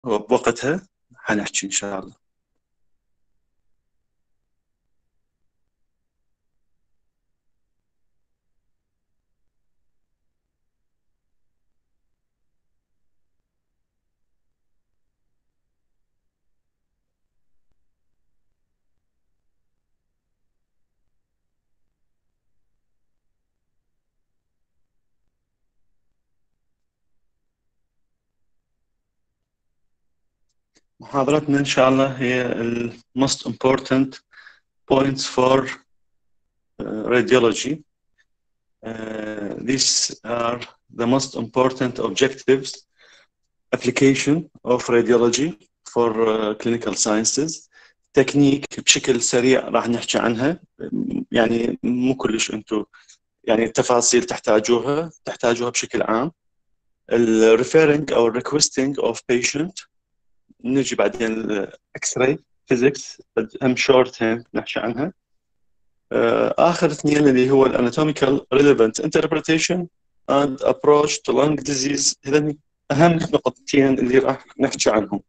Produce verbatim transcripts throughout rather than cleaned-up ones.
وبوقتها حنحكي إن شاء الله. محاضرتنا إن شاء الله هي ال most important points for uh, radiology. Uh, these are the most important objectives, application of radiology for uh, clinical sciences. تكنيك بشكل سريع راح نحكي عنها، يعني مو كلش انتم يعني التفاصيل تحتاجوها تحتاجوها بشكل عام. ال referring أو requesting of patient، نجي بعدين ال X-ray physics هم short هم نحكي عنها. آخر اثنين اللي هو ال anatomical relevant interpretation and approach to lung disease، هذين أهم نقطتين اللي راح نحكي عنهم.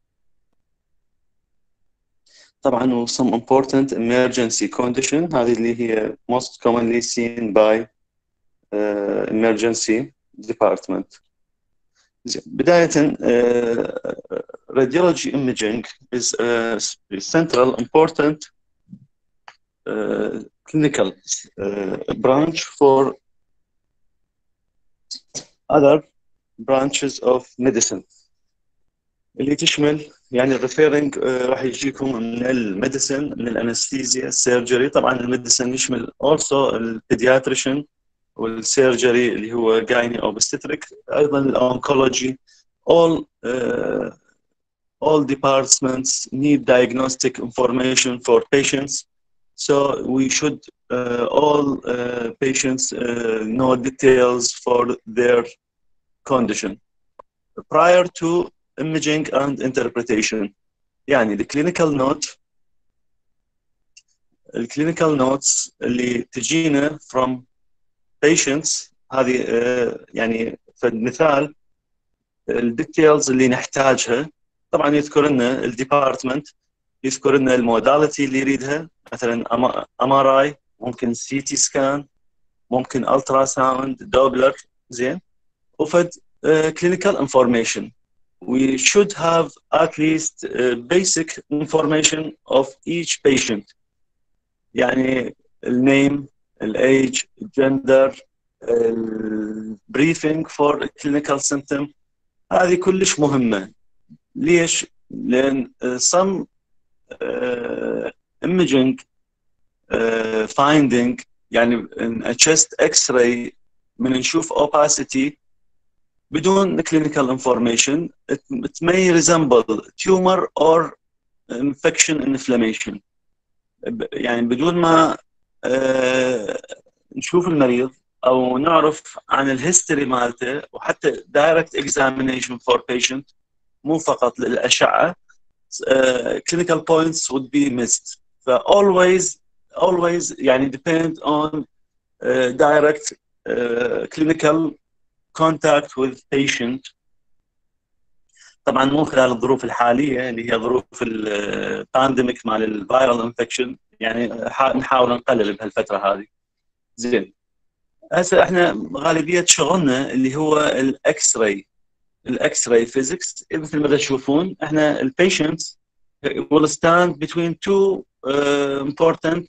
طبعا و some important emergency condition، هذه اللي هي most commonly seen by uh, emergency department. بداية uh, radiology imaging is a central important uh, clinical uh, branch for other branches of medicine، اللي تشمل يعني الريفيرنج راح يجيكم من الميديسن، من الانستيزيا، السيرجري. طبعا الميديسن يشمل also البيدياتريشن والسيرجري اللي هو جايني او بستتريك، ايضا الاونكولوجي. all uh, all departments need diagnostic information for patients, so we should uh, all uh, patients uh, know details for their condition prior to imaging and interpretation. يعني the clinical note ال clinical notes اللي تجينا from patients، هذه uh, يعني فمثال ال details اللي نحتاجها. طبعا يذكر لنا ال department، يذكر لنا الموداليتي اللي يريدها، مثلا إم آر آي، ممكن سي تي سكان، ممكن الترا ساوند، دوبلر، زين، وفد uh, clinical information. We should have at least uh, basic information of each patient، يعني النيم، الage، الجندر، البريفنج for clinical symptom. هذه كلش مهمة. ليش؟ لأن uh, some uh, imaging uh, finding، يعني in a chest X-ray من نشوف opacity بدون clinical information it, it may resemble tumor or infection and inflammation. يعني بدون ما uh, نشوف المريض أو نعرف عن الهيستوري مالته، وحتى direct examination for patient مو فقط للأشعة، uh, clinical points would be missed. ف always always يعني depend on uh, direct uh, clinical contact with patient. طبعا مو خلال الظروف الحاليه اللي هي ظروف البانديميك مال الفيرال انفكشن، يعني نحاول نقلل بهالفتره هذه. زين، هسه احنا غالبيه شغلنا اللي هو الاكس راي الاكس راي فيزيكس. مثل ما تشوفون احنا البيشنتس will stand between two uh, important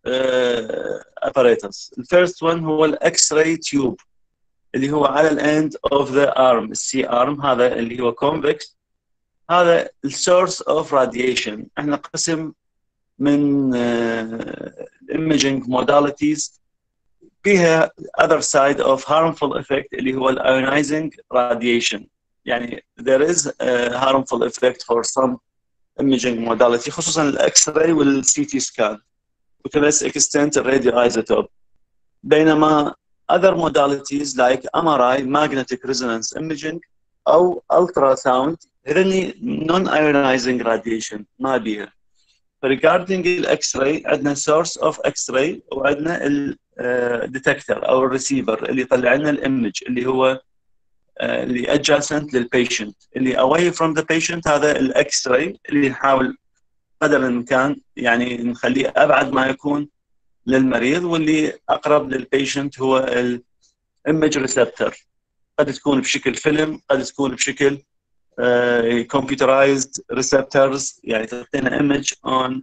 uh, apparatus. The first one هو الاكس راي تيوب اللي هو على الاند اوف ذا ارم، السي ارم، هذا اللي هو كونفكس. هذا السورس اوف راديشن. احنا قسم من الايميجينج موداليتيز فيها other side of harmful effect اللي هو الايونايزنج راديشن. يعني there is a harmful effect for some imaging modality، خصوصا الاكس راي والسي تي سكان، وto less extent الراديو ايزوتوب. بينما other modalities like إم آر آي magnetic resonance imaging أو ultrasound هذني non ionizing radiation ما بيها. regarding الإكس راي عندنا source of X-ray وعندنا الديتكتور أو الريسيفر اللي يطلع لنا الإيمج اللي هو اللي adjacent للبيشنت. اللي away from the patient هذا الاكس راي اللي نحاول قدر الامكان يعني نخليه ابعد ما يكون للمريض، واللي اقرب للبيشنت هو الايمج ريسبتور. قد تكون بشكل فيلم، قد تكون بشكل كمبيوترايزد ريسبتورز، يعني تعطينا ايمج اون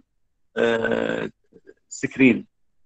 سكرين.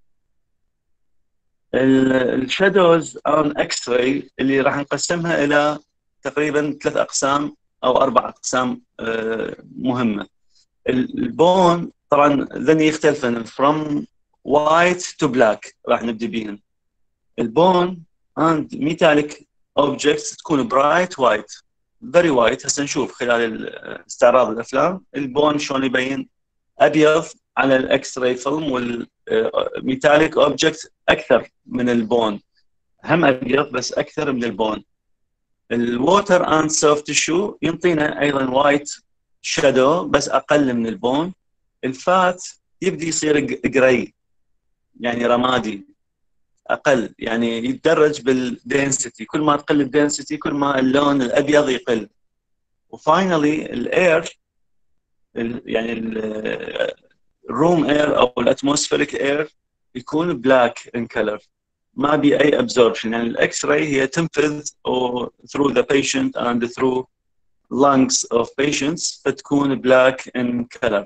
الشادوز اون اكس راي اللي راح نقسمها الى تقريبا ثلاث اقسام او اربع اقسام مهمه. البون طبعا ذن يختلفن from white to black، راح نبدي بيهن. البون and metallic objects تكون bright white very white. هسه نشوف خلال استعراض الافلام البون شلون يبين ابيض على الاكس راي فيلم، والميتاليك اوبجكت اكثر من البون، هم ابيض بس اكثر من البون. الووتر اند سوفت تيشو ينطينا ايضا وايت شادو بس اقل من البون. الفات يبدي يصير جراي يعني رمادي اقل، يعني يتدرج بالدنسيتي، كل ما تقل الدنسيتي كل ما اللون الابيض يقل. وفاينلي الاير يعني الروم اير او الاتموسفيريك اير يكون بلاك ان كلر، ما بي اي ابزوربشن. يعني الاكس راي هي تنفذ through the patient and through lungs of patients فتكون black in color.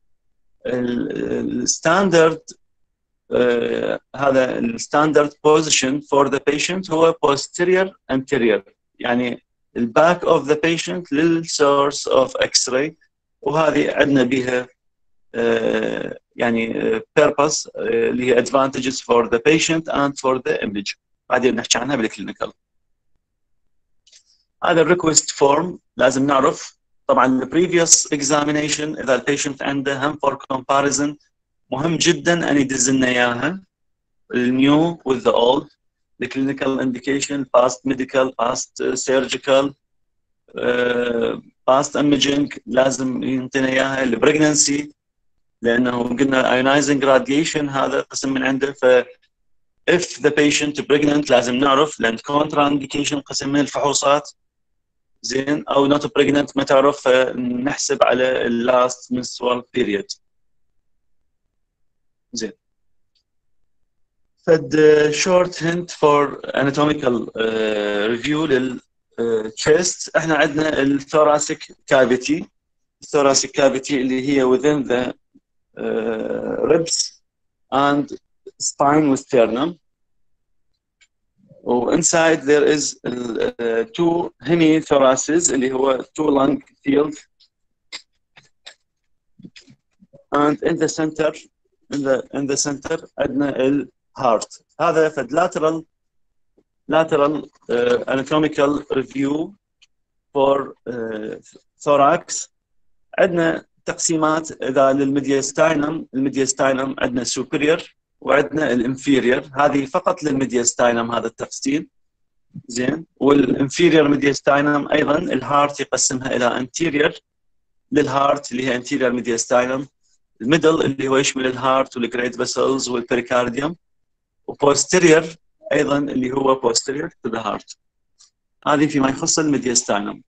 الستاندرد uh, هذا الستاندرد position for the patient هو posterior anterior، يعني الباك of the patient للسورس of x-ray، وهذه عندنا بها uh, يعني uh, purpose uh, اللي هي advantages for the patient and for the image. بعدين نحكي عنها بالكلينيكال. هذا الريكوست فورم لازم نعرف طبعا ال previous examination اذا البيشنت عنده هم for comparison مهم جدا ان يدز لنا اياها النيو with the old، the clinical indication, past medical, past surgical, uh, past imaging لازم ينطينا اياها. البريجننسي لانه قلنا ionizing radiation هذا قسم من عنده، ف if the patient pregnant لازم نعرف، لان contraindication قسم من الفحوصات زين، او not pregnant ما تعرف فنحسب على ال last menstrual period زين. فد short hint for anatomical uh, review لل uh, chest. احنا عندنا الثوراسيك cavity، الثوراسيك cavity اللي هي within the uh, ribs and spine with sternum. و inside there is uh, two hemithoraces اللي هو two lung fields, and in the center in the in the center عندنا ال heart. هذا فد lateral lateral uh, anatomical review for uh, thorax. عندنا تقسيمات اذا للميدياستاينم، الميدياستاينم عندنا superior وعندنا الانفيريور، هذه فقط للميدياستاينم هذا التقسيم زين. والانفيريور ميدياستاينم ايضا الهارت يقسمها الى انتيريور للهارت اللي هي انتيريور ميدياستاينم، الميدل اللي هو يشمل الهارت والجريت فيسلز والبريكارديوم، وبوستيريور ايضا اللي هو بوستيريور تو ذا هارت. هذه فيما يخص الميدياستاينم.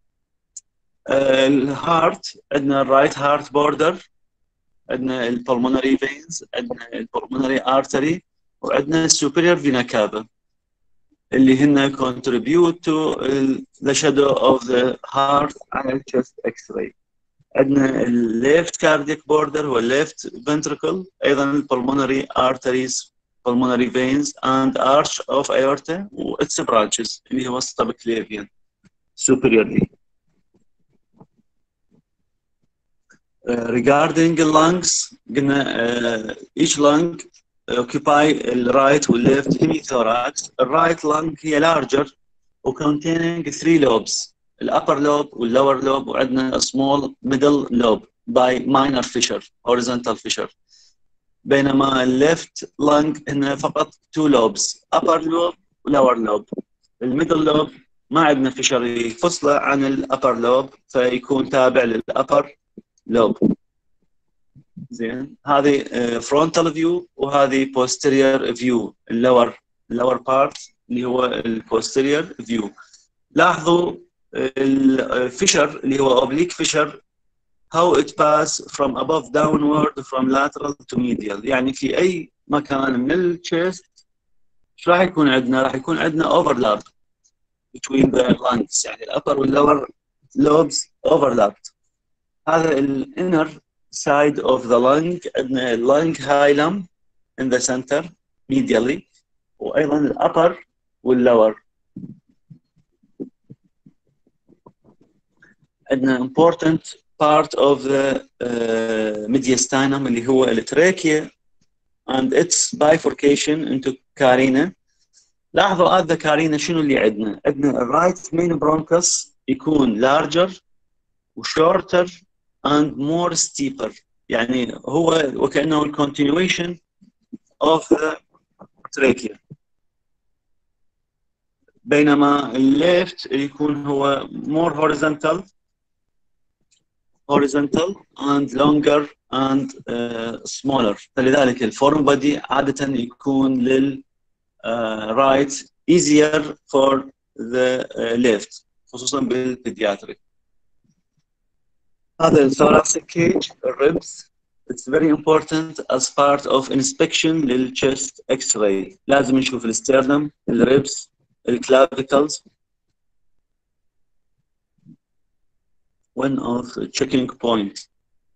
الهارت عندنا الرايت هارت بوردر، عندنا البلمونري فينز، عندنا البلمونري ارتري، وعندنا السوبيريور فينا كافا اللي هن contribute to the shadow of the heart على الشست اكس راي. عندنا الليفت كاردياك بوردر هو الليفت ventricle، ايضا البلمونري arteries pulmonary veins and arch of aorta و its branches اللي هو subclavian superiorly. Uh, regarding the lungs قلنا uh, each lung occupy the right and left hemithorax. The right lung هي larger و containing three lobes، the upper lobe وال lower lobe، وعندنا a small middle lobe by minor fissure horizontal fissure. بينما ال left lung هنا فقط two lobes upper lobe و lower lobe. ال middle lobe ما عندنا fissure يفصله عن ال upper lobe فيكون تابع لل upper lobe زين. هذه frontal view وهذه posterior view، اللور اللور part اللي هو ال posterior view. لاحظوا الفيشر اللي هو oblique fissure how it pass from above downward from lateral to medial. يعني في أي مكان من الشيست شو راح يكون عندنا؟ راح يكون عندنا overlap between the lungs، يعني الأبر واللور lobes overlapped. هذا ال inner side of the lung، عندنا lung hilum in the center medially، وأيضا الأبر واللور. عندنا important part of the uh, mediastinum اللي هو التراكيا and its bifurcation into carina. لاحظوا at the carina شنو اللي عندنا؟ عندنا right main bronchus يكون larger و shorter and more steeper، يعني هو وكأنه ال continuation of the trachea، بينما ال left يكون هو more horizontal horizontal and longer and uh, smaller. فلذلك الفورم بودي عادة يكون لل uh, right easier for the uh, left، خصوصا بالبيدياتريك. هذا الثوراسيك كيج الريبس it's very important as part of inspection للchest x-ray. لازم نشوف الستيرنم، الريبس، الكلافيكلز. one of the checking point.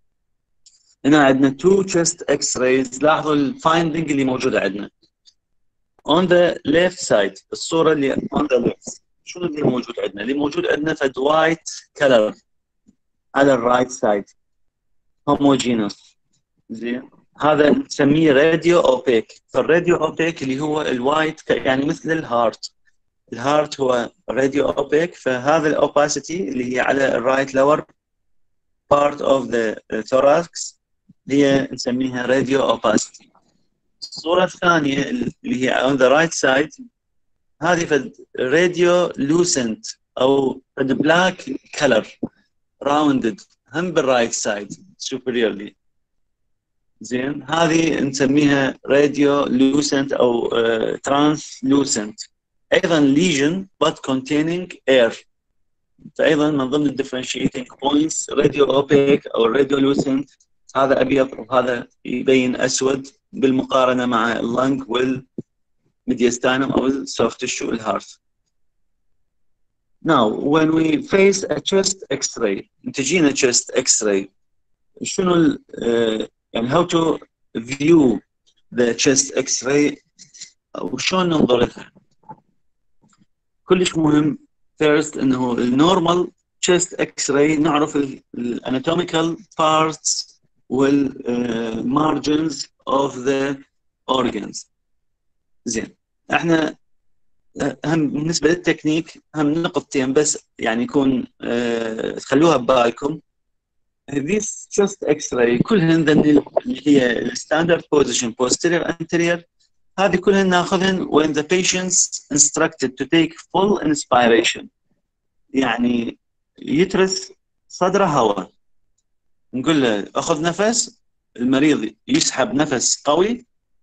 هنا عندنا two chest x-rays. لاحظوا الفايندينج اللي موجودة عندنا. On the left side الصورة اللي on the left شنو اللي موجود عندنا؟ اللي موجود عندنا فد white color على الرايت سايد homogeneous. زين، هذا نسميه راديو اوبيك. فالراديو اوبيك اللي هو الوايت يعني مثل الهارت. الهارت هو راديو اوبيك، فهذا الاوباسيتي اللي هي على الرايت لور part of the thorax هي نسميها راديو اوباسيتي. الصورة الثانية اللي هي on the right side هذه فد راديو لوسنت او فد بلاك كلر راوندد هم بالرايت سايد superiorly. زين، هذه نسميها راديو لوسنت او ترانسلوسنت. ايضا ليجن but containing air، فايضا من ضمن الديفرنشيتنج بوينتس راديو اوبيك او راديو لوسنت، هذا ابيض وهذا يبين اسود بالمقارنه مع اللنج والميدياستانم او السوفت تيشو الهارت. Now when we face a chest x-ray، تجينا chest x-ray شنو ال uh, يعني how to view the chest x-ray وشلون ننظر لها؟ كلش مهم first انه النورمال chest x-ray نعرف ال anatomical parts وال uh, margins of the organs. زين، احنا هم بالنسبه للتكنيك هم نقطتين بس يعني يكون uh, تخلوها ببالكم. This chest x-ray كلهن اللي هي الستاندرد بوزيشن posterior anterior، هذه كلهن ناخذهن when the patient's instructed to take full inspiration، يعني يترس صدره هواء، نقول له اخذ نفس، المريض يسحب نفس قوي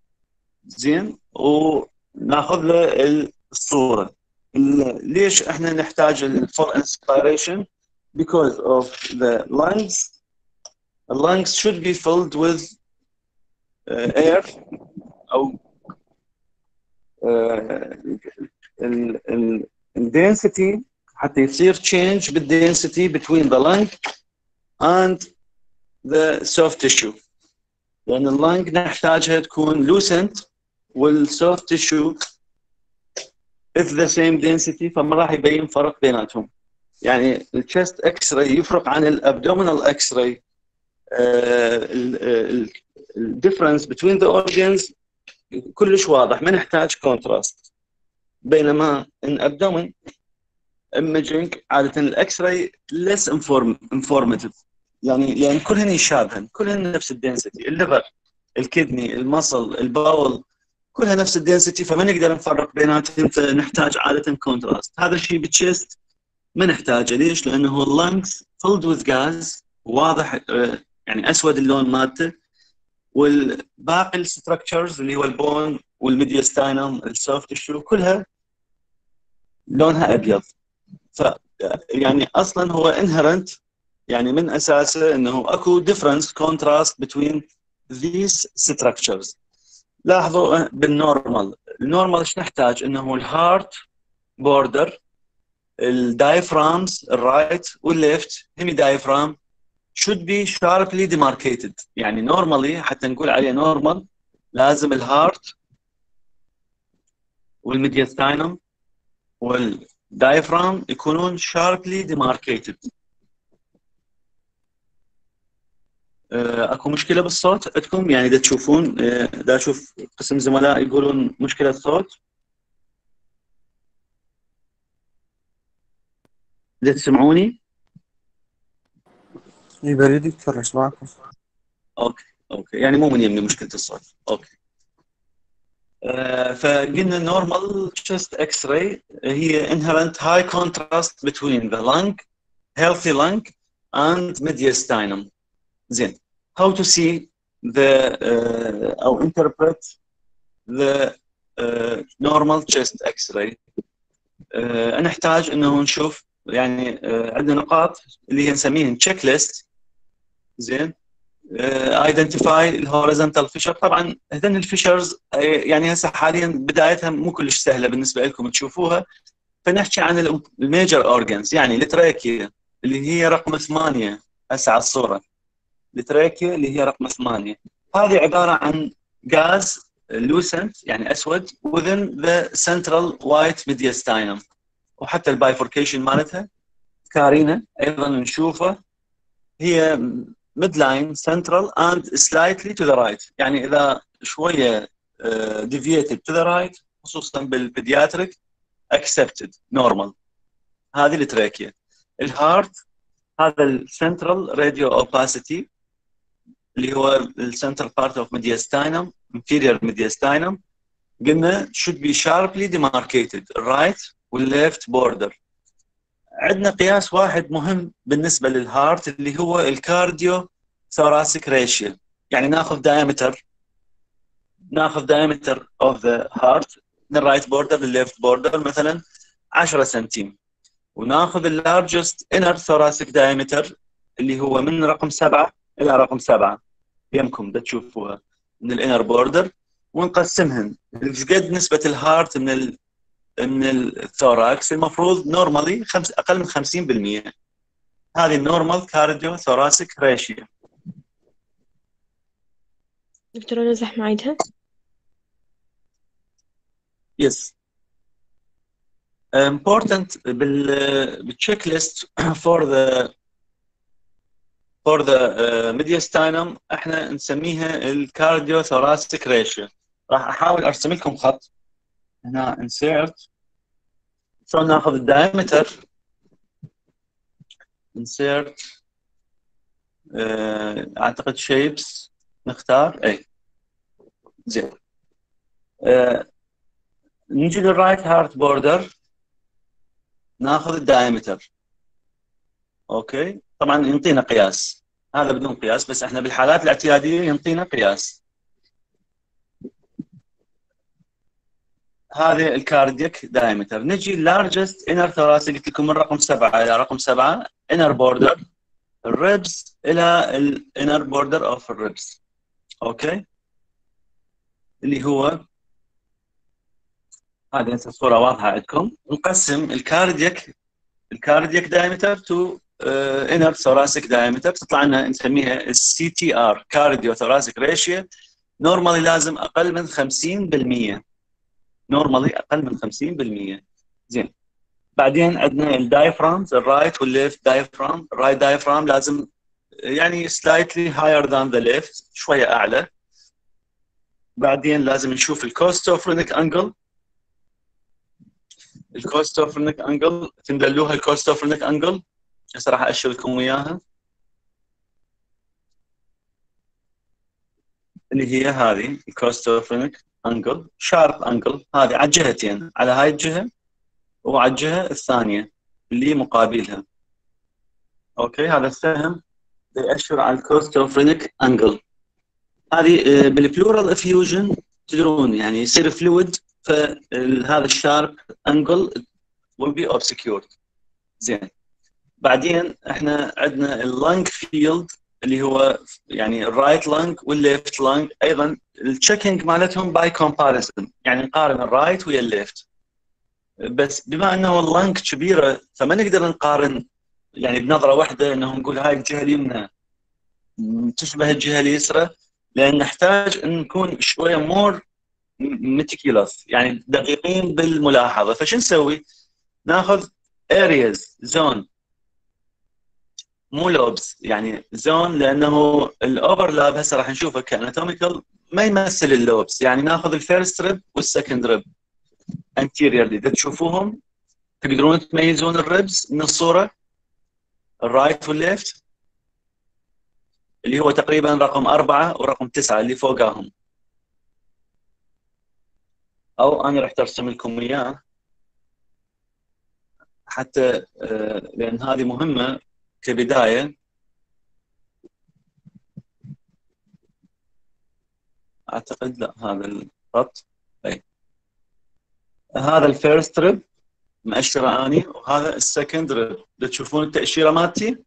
زين وناخذ له الصوره. ليش احنا نحتاج الفول inspiration؟ because of the lungs. The lungs should be filled with uh, air أو uh, ال ال density حتى يصير change بالdensity between the lung and the soft tissue، لأن اللنج نحتاجها تكون lucent والsoft tissue if the same density، فما راح يبين فرق بيناتهم. يعني الchest x-ray يفرق عن الابdominal x-ray. ال difference between the organs كلش واضح، ما نحتاج contrast. بينما in abdomen imaging عادة الاكس راي less informative، يعني يعني كلهن يشابهن، كلهن نفس الدنسيتي، الليفر، الكدني، المصل، الباول، كلها نفس الدنسيتي، فما نقدر نفرق بيناتهم، فنحتاج عادة كونتراست. هذا الشيء بالتشيست ما نحتاجه. ليش؟ لانه اللنجز filled with gas، واضح يعني اسود اللون مالته، والباقي الستركتشرز اللي هو البون والميدياستاينم السوفت تيشو كلها لونها ابيض. ف يعني اصلا هو inherent، يعني من اساسه انه اكو difference contrast between these structures. لاحظوا بالنورمال، النورمال ايش نحتاج؟ انه الهارت بوردر، الدايفرامز الرايت والليفت هيمي دايفرام should be sharply demarcated. يعني normally حتى نقول عليه normal لازم الهارت والميدياستاينم والدايفرام يكونون sharply demarcated. اكو مشكله بالصوت عندكم؟ يعني دا تشوفون، دا اشوف قسم زملاء يقولون مشكله صوت، دا تسمعوني؟ اي بريد دكتور اسمعكم. اوكي اوكي، يعني مو من يمني مشكله الصوت. اوكي. آه فقلنا normal chest x-ray هي inherent high contrast between the lung, healthy lung and mediastinum. زين. How to see the uh, or interpret the uh, normal chest x-ray؟ uh, نحتاج انه نشوف يعني uh, عندنا نقاط اللي هي نسميهم تشيك ليست. زين. ايدنتيفاي الهوريزونتال فيشر. طبعا هذين الفيشرز يعني هسه حاليا بدايتها مو كلش سهله بالنسبه لكم تشوفوها، فنحكي عن الميجر اورجنز. يعني التراكيا اللي هي رقم ثمانية هسه على الصوره، التراكيا اللي هي رقم ثمانية، هذه عباره عن غاز لوسنت يعني اسود within the central white mediastinum، وحتى البايفوركيشن مالتها كارينا ايضا نشوفه، هي midline central and slightly to the right. يعني اذا شويه uh, deviated to the right خصوصا بالبيدياتريك accepted normal. هذه التراكيا. الهارت هذا السنترال راديو اوباسيتي اللي هو السنترال بارت اوف mediastinum inferior mediastinum، قلنا should be sharply demarcated right والليفت border. عندنا قياس واحد مهم بالنسبه للهارت اللي هو الكارديو ثوراسيك ريشيو. يعني ناخذ diameter ناخذ diameter of the heart من الرايت بوردر للليفت بوردر مثلا عشرة سنتيم، وناخذ اللارجست inner thoracic diameter اللي هو من رقم سبعة الى رقم سبعة يمكم بتشوفوها من الانر بوردر، ونقسمهن ايش قد نسبه الهارت من ال من الثوراكس. المفروض نورمالي خمس اقل من خمسين بالمئة. هذه النورمال كارديو ثوراسيك ريشيو. دكتورة نزح معيدها. يس. important بال بالتشيك ليست for the for the uh, mediastinum احنا نسميها الكارديو ثوراسيك ريشيو. راح احاول ارسم لكم خط هنا insert. شلون ناخذ الدايمتر؟ insert uh, اعتقد shapes نختار اي زين. uh, نجي للرايت هارت بوردر ناخذ الدايمتر. اوكي طبعا ينطينا قياس، هذا بدون قياس بس احنا بالحالات الاعتياديه ينطينا قياس. هذه الكاردياك دايمتر. نجي اللارجست انر ثوراسيك، قلت لكم من رقم سبعة الى رقم سبعة انر بوردر الريبس الى الانر بوردر اوف الريبس. اوكي اللي هو هذه الصوره واضحه عندكم. نقسم الكاردياك الكاردياك دايمتر تو انر ثوراسيك دايمتر، تطلع لنا نسميها السي تي ار كارديو ثوراسيك ريشيو. نورمالي لازم اقل من خمسين بالمئة، نورمالي اقل من خمسين بالمئة. زين. بعدين عندنا الدايفرامز الرايت والليفت دايفرام. الرايت دايفرام لازم يعني slightly higher than the left، شويه اعلى. بعدين لازم نشوف الكوستوفرينيك انجل. الكوستوفرينيك انجل تندلوها الكوستوفرينيك انجل، هسه راح اشر لكم اياها اللي هي هذه الكوستوفرينيك انجل شارب انجل. هذه على الجهتين، على هاي الجهه وعلى الجهه الثانيه اللي مقابلها. اوكي هذا السهم يأشر على الكوستوفرينيك انجل. هذه بالبلورال افيوجن تدرون يعني يصير فلويد، فهذا الشارب انجل will be obscured. زين. بعدين احنا عندنا اللانج فيلد اللي هو يعني الرايت لانج والليفت لانج، ايضا التشيكينج مالتهم باي كومباريسون، يعني نقارن الرايت ويا الليفت. بس بما انه اللانج كبيره فما نقدر نقارن يعني بنظره واحده انه نقول هاي الجهه اليمنى تشبه الجهه اليسرى، لان نحتاج ان نكون شويه مور ميتيكيولوس، يعني دقيقين بالملاحظه. فشو نسوي؟ ناخذ areas زون مو لوبس، يعني زون، لانه الاوفرلاب هسه راح نشوفه كاناتوميكال ما يمثل اللوبس. يعني ناخذ الفيرست ريب والسكند ريب انتيريورلي، اذا تشوفوهم تقدرون تميزون الريبس من الصوره، الرايت والليفت، اللي هو تقريبا رقم أربعة ورقم تسعة اللي فوقاهم، او انا راح ارسم لكم اياه حتى آه، لان هذه مهمه كبدايه. اعتقد لا هذا الخط، اي هذا الفيرست ريب مؤشره اني، وهذا السكند ريب. تشوفون التاشيره مالتي؟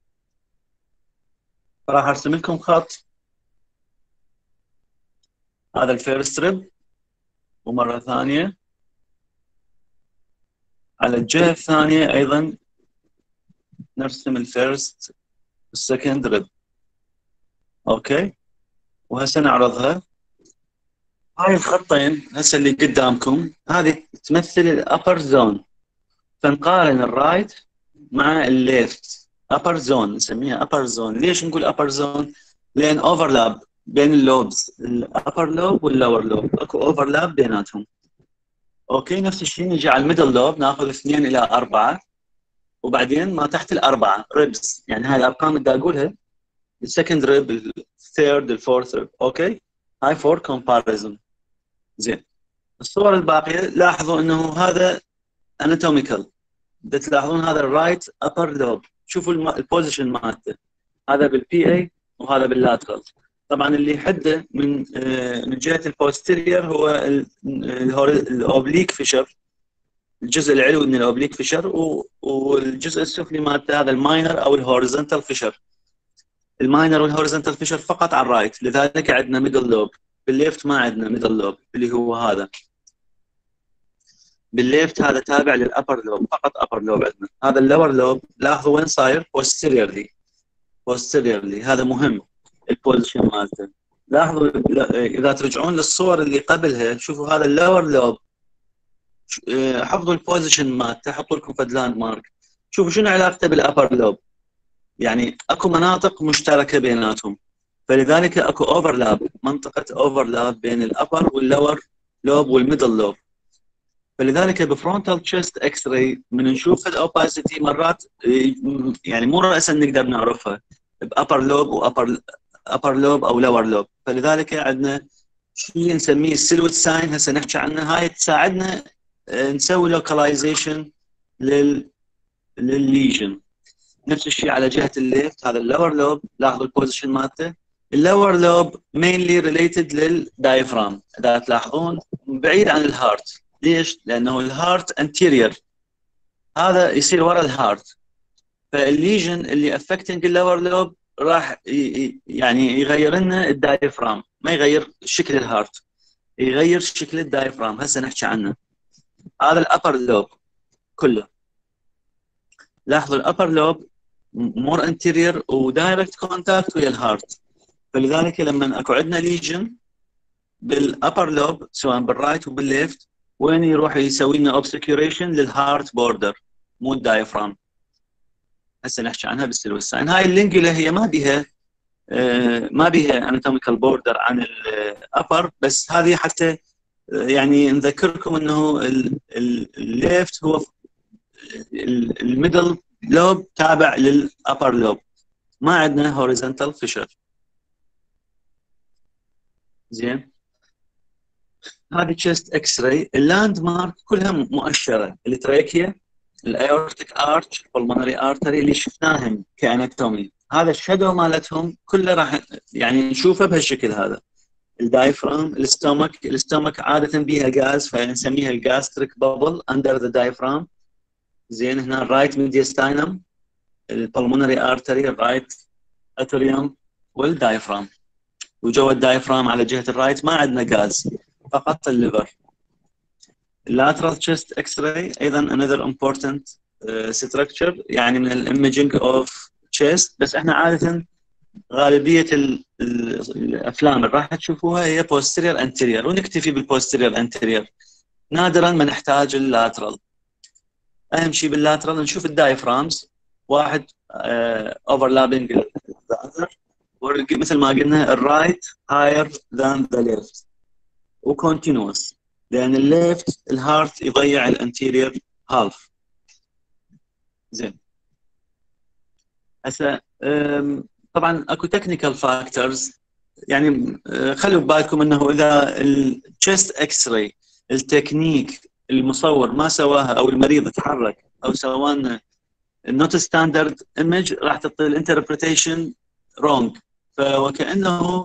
راح ارسم لكم خط. هذا الفيرست ريب، ومره ثانيه على الجهه الثانيه ايضا نرسم الفيرست والسكند ريب. اوكي، وهسه نعرضها. هاي الخطين هسه اللي قدامكم هذه تمثل الابر زون، فنقارن الرايت مع الليفت. ابر زون نسميها ابر زون. ليش نقول ابر زون؟ لان اوفرلاب بين اللوبز، الابر لوب واللور لوب، اكو اوفرلاب بيناتهم. اوكي، نفس الشيء نجي على الميدل لوب ناخذ اثنين الى اربعه، وبعدين ما تحت الاربعه ريبس، يعني هاي الارقام اللي اقولها السكند ريب، الثيرد، الفورث ريب. اوكي، هاي فور كومباريزون. زين، الصور الباقيه لاحظوا انه هذا اناتوميكال. تلاحظون هذا الرايت ابر لوب، شوفوا البوزيشن مالته، هذا بالبي اي وهذا باللاترال. طبعا اللي يحده من من جهه البوستيريور هو الاوبليك فيشر، الجزء العلوي من الاوبليك فيشر، والجزء السفلي مالته هذا الماينر او الهوريزونتال فيشر. الماينر والهوريزونتال فيشر فقط على الرايت، لذلك عندنا ميدل لوب. بالليفت ما عندنا ميدل لوب اللي هو هذا. بالليفت هذا تابع للابر لوب، فقط ابر لوب عندنا. هذا اللور لوب لاحظوا وين صاير؟ بوستيريورلي. بوستيريورلي هذا مهم البوزيشن مالته. لاحظوا اذا ترجعون للصور اللي قبلها، شوفوا هذا اللور لوب، حفظوا البوزيشن مالته، حطوا لكم فد لاند مارك. شوفوا شنو علاقته بالابر لوب، يعني اكو مناطق مشتركه بيناتهم، فلذلك اكو اوفرلاب، منطقه اوفرلاب بين الابر واللور لوب والميدل لوب. فلذلك بفرونتال تشيست اكس راي من نشوف الاوباسيتي مرات يعني مو راسا نقدر نعرفها بابر لوب وابر ابر لوب او لور لوب. فلذلك عندنا شيء نسميه السيلوت ساين، هسه نحكي عنه. هاي تساعدنا نسوي لوكاليزيشن لل للليجن. نفس الشيء على جهه الليفت، هذا اللور لوب، لاحظوا البوزيشن مالته. اللور لوب mainly related للدايفرام، اذا تلاحظون بعيد عن الهارت. ليش؟ لانه الهارت انتيريور، هذا يصير ورا الهارت. فالليجن اللي افكتنج اللور لوب راح يعني يغير لنا الدايفرام، ما يغير شكل الهارت، يغير شكل الدايفرام. هسه نحكي عنه. هذا الابر لوب كله، لاحظوا الابر لوب مور انتيريور ودايركت كونتاكت ويا الهارت. فلذلك لما اكو عندنا ليجن بالابر لوب سواء بالرايت وبالليفت، وين يروح يسوي لنا اوبسكيوريشن للهارت بوردر مو الدايفرام. هسه نحكي عنها بالسيلوت ساين. هاي اللينجولا هي ما بها آه ما بها اناتوميكال بوردر عن الابر، بس هذه حتى يعني نذكركم انه الليفت هو الميدل لوب تابع للابر لوب، ما عندنا هوريزونتال فيشر. زين، هذه تشيست اكس راي. اللاند مارك كلها مؤشره، التراكيا، الايورتيك ارش، البلمونري ارتري اللي شفناهم كاناتومي. هذا الشادو مالتهم كله راح يعني نشوفه بهالشكل هذا. الدايفرام، الاستومك، الاستومك عاده بيها غاز فنسميها الجاستريك بابل اندر ذا دايفرام. زين هنا الرايت ميدياستاينم، البلمونري ارتري، الرايت اتريوم والدايفرام. وجوا الدايفرام على جهه الرايت ما عندنا غاز، فقط الليفر. lateral chest x-ray ايضا another important uh, structure يعني من الايمجينج اوف chest، بس احنا عاده غالبيه ال ال الافلام اللي راح تشوفوها هي posterior anterior، ونكتفي بالposterior anterior، نادرا ما نحتاج اللاترال. اهم شيء باللاترال نشوف الدايفرامز، واحد اوفرلابنج ذا اذر، مثل ما قلنا الرايت هاير ذان ذا ليفت وكونتينوس، لان الليفت الهارت يضيع الانتيرير هالف. زين هسه طبعا اكو تكنيكال فاكتورز، يعني خلوا ببالكم انه اذا التشست اكس راي التكنيك المصور ما سواها او المريض تحرك او سوانا النوت ستاندرد ايمج راح تعطي الانتربريتيشن رونج، فوكانه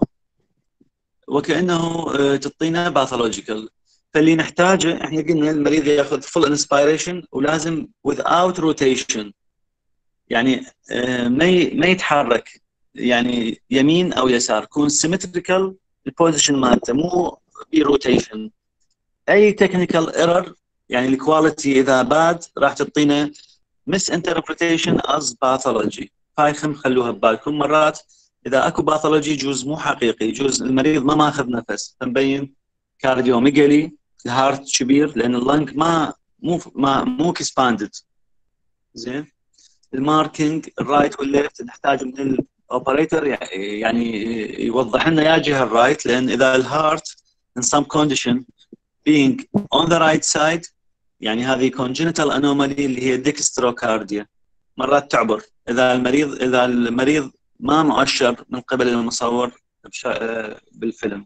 وكانه تعطينا باثولوجيكال. فاللي نحتاجه احنا قلنا المريض ياخذ فول انسبيريشن ولازم without rotation، يعني ما ما يتحرك يعني يمين او يسار، يكون سيمتريكال البوزيشن مالته مو بروتيشن. اي تكنيكال ايرور يعني الكواليتي اذا باد راح تعطينا مس انتربريتيشن از باثولوجي. هاي خم خلوها ببالكم، مرات اذا اكو باثولوجي يجوز مو حقيقي، يجوز المريض ما ماخذ نفس فنبين كارديوميجالي، الهارت كبير لان اللنج ما مو ما مو اكسباندد. زين الماركينج الرايت والليفت نحتاج من الاوبريتور يعني يوضح لنا يا جهه الرايت، لان اذا الهارت in some condition being on the right side يعني هذه congenital anomaly اللي هي ديكستروكارديا، مرات تعبر اذا المريض اذا المريض ما مؤشر من قبل المصور بالفيلم.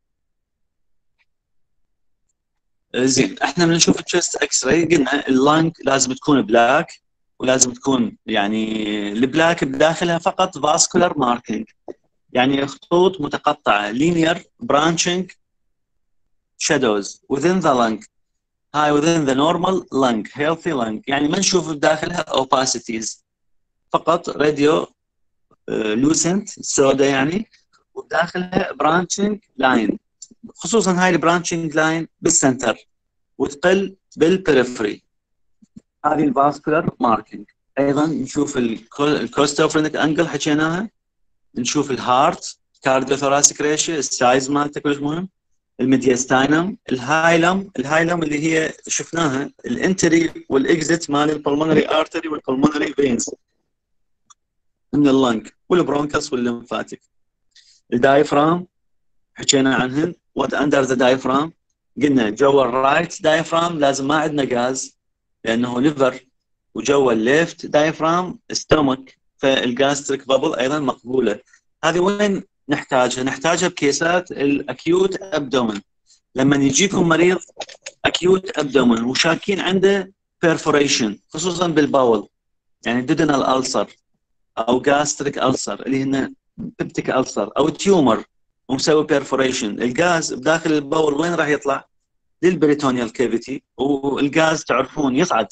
زين احنا بنشوف التشست اكس راي قلنا اللانج لازم تكون بلاك، ولازم تكون يعني البلاك بداخلها فقط فاسكولار ماركينج، يعني خطوط متقطعه linear branching shadows within the lung، هاي within the normal lung healthy lung، يعني ما نشوف بداخلها opacities، فقط راديو لوسنت سودا يعني، وداخلها branching line، خصوصا هاي البرانشنج لاين بالسنتر وتقل بالبريفري، هذه الفاسكولار ماركينج. ايضا نشوف الكوستوفرينيك انجل حكيناها، نشوف الهارت كارديو ثوراسيك ريشيو السايز مالته كلش مهم، الميدياستاينم، الهايلم، الهايلم اللي هي شفناها الانتري والاكزيت مال البلمونري ارتري والبلمونري فينز من اللنج، والبرونكس والليمفاتيك. الدايفرام حكينا عنهن، وات اندر ذا دايفرام قلنا جوا الرايت دايفرام لازم ما عندنا غاز لانه ليفر، وجوا الليفت دايفرام ستومك، فالجاستريك بابل ايضا مقبوله. هذه وين نحتاجها؟ نحتاجها بكيسات الاكيوت ابدومن، لما يجيكم مريض اكيوت ابدومن وشاكين عنده بيرفوريشن خصوصا بالباول، يعني دودنال ألسر او جاستريك ألسر اللي هن بيبتيك ألسر او تيومر ومسوي بيرفوريشن، الغاز بداخل الباول وين راح يطلع؟ للبريتونيال كافيتي، والغاز تعرفون يصعد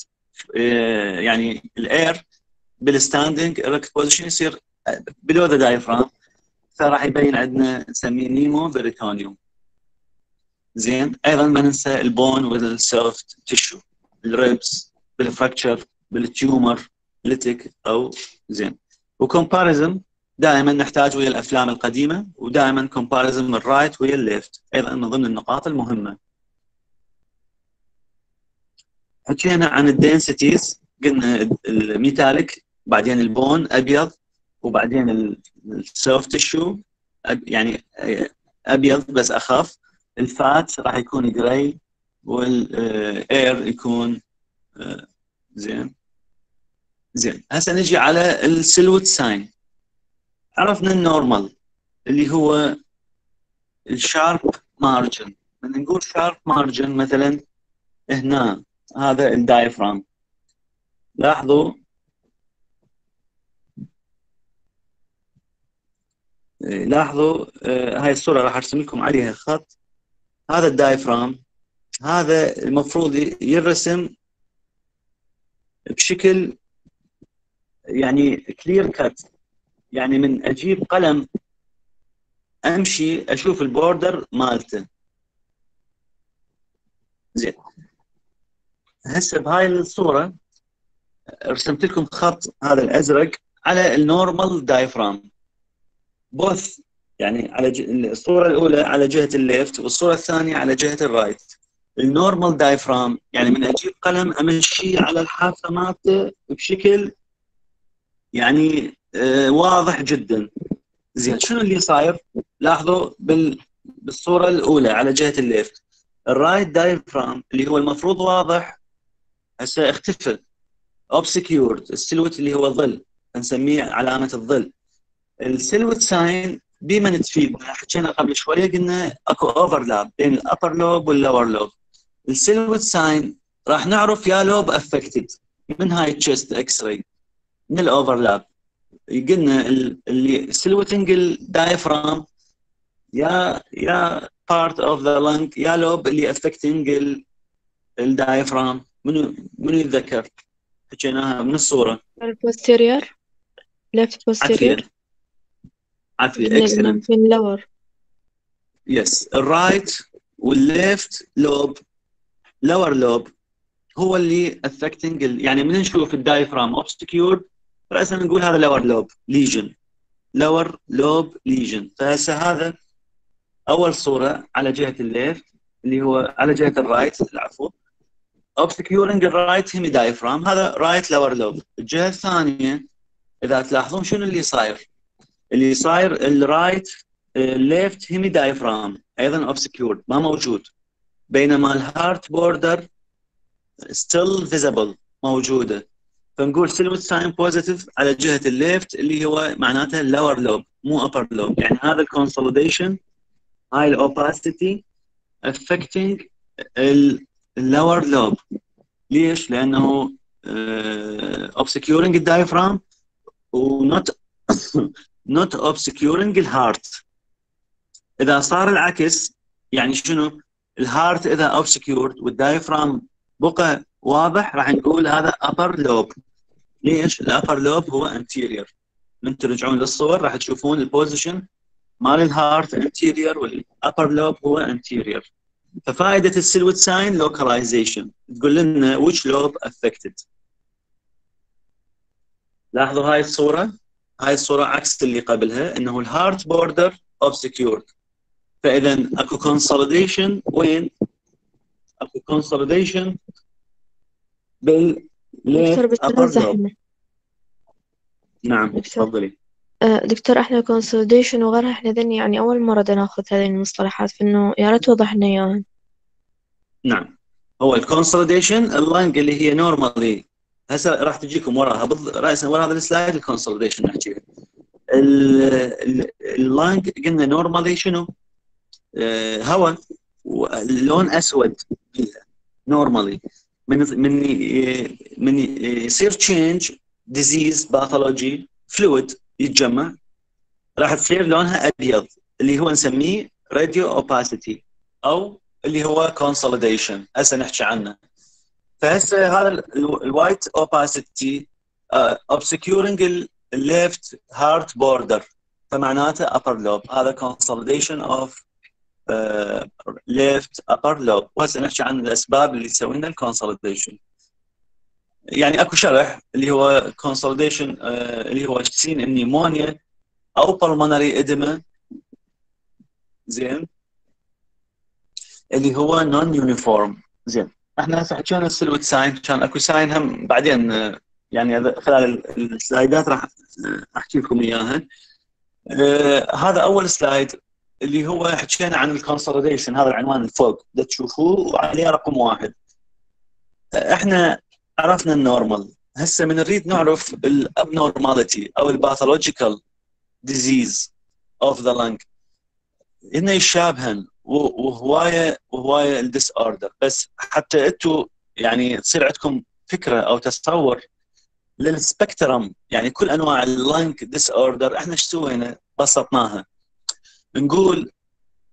يعني الاير بالستاندنج ايركت بوزيشن يصير بلو ذا دايفرام، فراح يبين عندنا نسميه نيمو بريتونيوم. زين ايضا ما ننسى البون والسوفت تيشو، الريبس بالفراكتشر بالتيومر ليتك او زين. وكومباريزن دائما نحتاج ويا الافلام القديمه، ودائما كومباريزن الرايت ويا الليفت ايضا من ضمن النقاط المهمه. حكينا عن الدنسيتيز، قلنا الميتاليك، بعدين البون ابيض، وبعدين السوفت تيشو يعني ابيض بس اخف، الفات راح يكون جراي، والاير يكون زين. زين هسه نجي على السيلوت ساين. عرفنا النورمال اللي هو الشارب مارجن، من نقول شارب مارجن مثلا هنا هذا الدايفرام، لاحظوا لاحظوا هاي الصورة راح ارسم لكم عليها خط، هذا الدايفرام هذا المفروض يرسم بشكل يعني كلير كات، يعني من اجيب قلم امشي اشوف البوردر مالته. زين، هسه بهاي الصوره رسمت لكم خط هذا الازرق على النورمال دايفرام بوث، يعني على ج... الصوره الاولى على جهه الليفت والصوره الثانيه على جهه الرايت. النورمال دايفرام يعني من اجيب قلم امشي على الحافه مالته بشكل يعني آه واضح جدا. زين، شنو اللي صاير؟ لاحظوا بال... بالصوره الاولى على جهه الليفت الرايت دايفرام اللي هو المفروض واضح هسه اختفى، obscured. السلوت اللي هو ظل نسميه علامه الظل. السلوت ساين بما نتفيد حكينا قبل شويه قلنا اكو اوفرلاب بين الابر لوب واللور لوب. السلوت ساين راح نعرف يا لوب افكتد من هاي التشست اكس راي من الاوفرلاب. قلنا اللي السلوتنج الدايفرام يا يا بارت اوف ذا لنج يا لوب اللي افكتنج الدايفرام. منو منو يتذكر؟ حكيناها من الصوره. البوستيريور left عافيه posterior عافيه قلنا اكسلنت. في اللور. يس، الرايت والليفت لوب لور لوب هو اللي افكتنج يعني من نشوف الدايفرام اوبستكيورد راسا نقول هذا لور لوب ليجن، لور لوب ليجن. فهسه هذا اول صوره على جهه الليفت اللي هو على جهه الرايت العفو اوبستكيورنج الرايت هيمي دايفرام، هذا رايت لور لوب. الجهه الثانيه اذا تلاحظون شنو اللي صاير؟ اللي صاير الرايت ليفت هيمي دايفرام ايضا اوبسكيورد ما موجود، بينما الهارت بوردر ستيل فيزبل موجوده. فنقول سيلوت ساين بوزيتيف على جهه الليفت اللي هو معناته لور لوب مو ابر لوب. يعني هذا الكونسوليديشن هاي الاوباسيتي افكتنج اللور لوب. ليش؟ لانه اوبسكيورنج الدايفرام ونوت نوت obscuring الهارت. اذا صار العكس يعني شنو؟ الهارت اذا obscured والدايفرام بقى واضح راح نقول هذا upper lobe. ليش؟ الابر لوب هو anterior. من ترجعون للصور راح تشوفون البوزيشن مال الهارت anterior والابر لوب هو anterior. ففائده السيلوت ساين localization تقول لنا which lobe affected. لاحظوا هاي الصوره، هاي الصوره عكس اللي قبلها انه الهارت بوردر obscured. فاذا اكو consolidation وين؟ اكو consolidation بال دكتور left بس upper لا lobe. زحمة. نعم دكتور تفضلي. آه، دكتور احنا consolidation وغيرها احنا ذني يعني أول مرة بدنا ناخذ هذه المصطلحات، فإنه يا ريت توضح لنا إياها. نعم، هو الكونسوليديشن اللانج اللي هي نورمالي هسه راح تجيكم وراها بض... راسا ورا هذا السلايد الكونسوليديشن نحكيها. اللانج قلنا نورمالي شنو؟ آه هواء ولون اسود نورمالي. من من من يصير تشينج ديزيز باثولوجي فلويد يتجمع راح تصير لونها ابيض اللي هو نسميه راديو اوباسيتي او اللي هو كونسوليديشن هسه نحكي عنه. فهسه هذا الوايت اوباسيتي obscuring الليفت هارت بوردر فمعناته upper lobe. هذا consolidation of uh, left upper lobe. وهسه نحكي عن الاسباب اللي تسوي لنا الكونسوليديشن. يعني اكو شرح اللي هو consolidation uh, اللي هو سين النيمونيا او pulmonary edema. زين، اللي هو نون يونيفورم. زين، احنا هسه حكينا السلوت ساين، كان اكو ساين هم بعدين يعني خلال السلايدات راح احكي لكم اياها. آه هذا اول سلايد اللي هو حكينا عن الكونسوليديشن، هذا العنوان الفوق ده تشوفوه وعليه رقم واحد. آه احنا عرفنا النورمال، هسه من نريد نعرف الابنورماليتي او الباثولوجيكال ديزيز اوف ذا لنج. هنا يشابهن وهوايه وهوايه الديس اوردر، بس حتى انتم يعني تصير عندكم فكره او تصور للسبكترم، يعني كل انواع اللنج ديس اوردر احنا ايش سوينا؟ بسطناها. نقول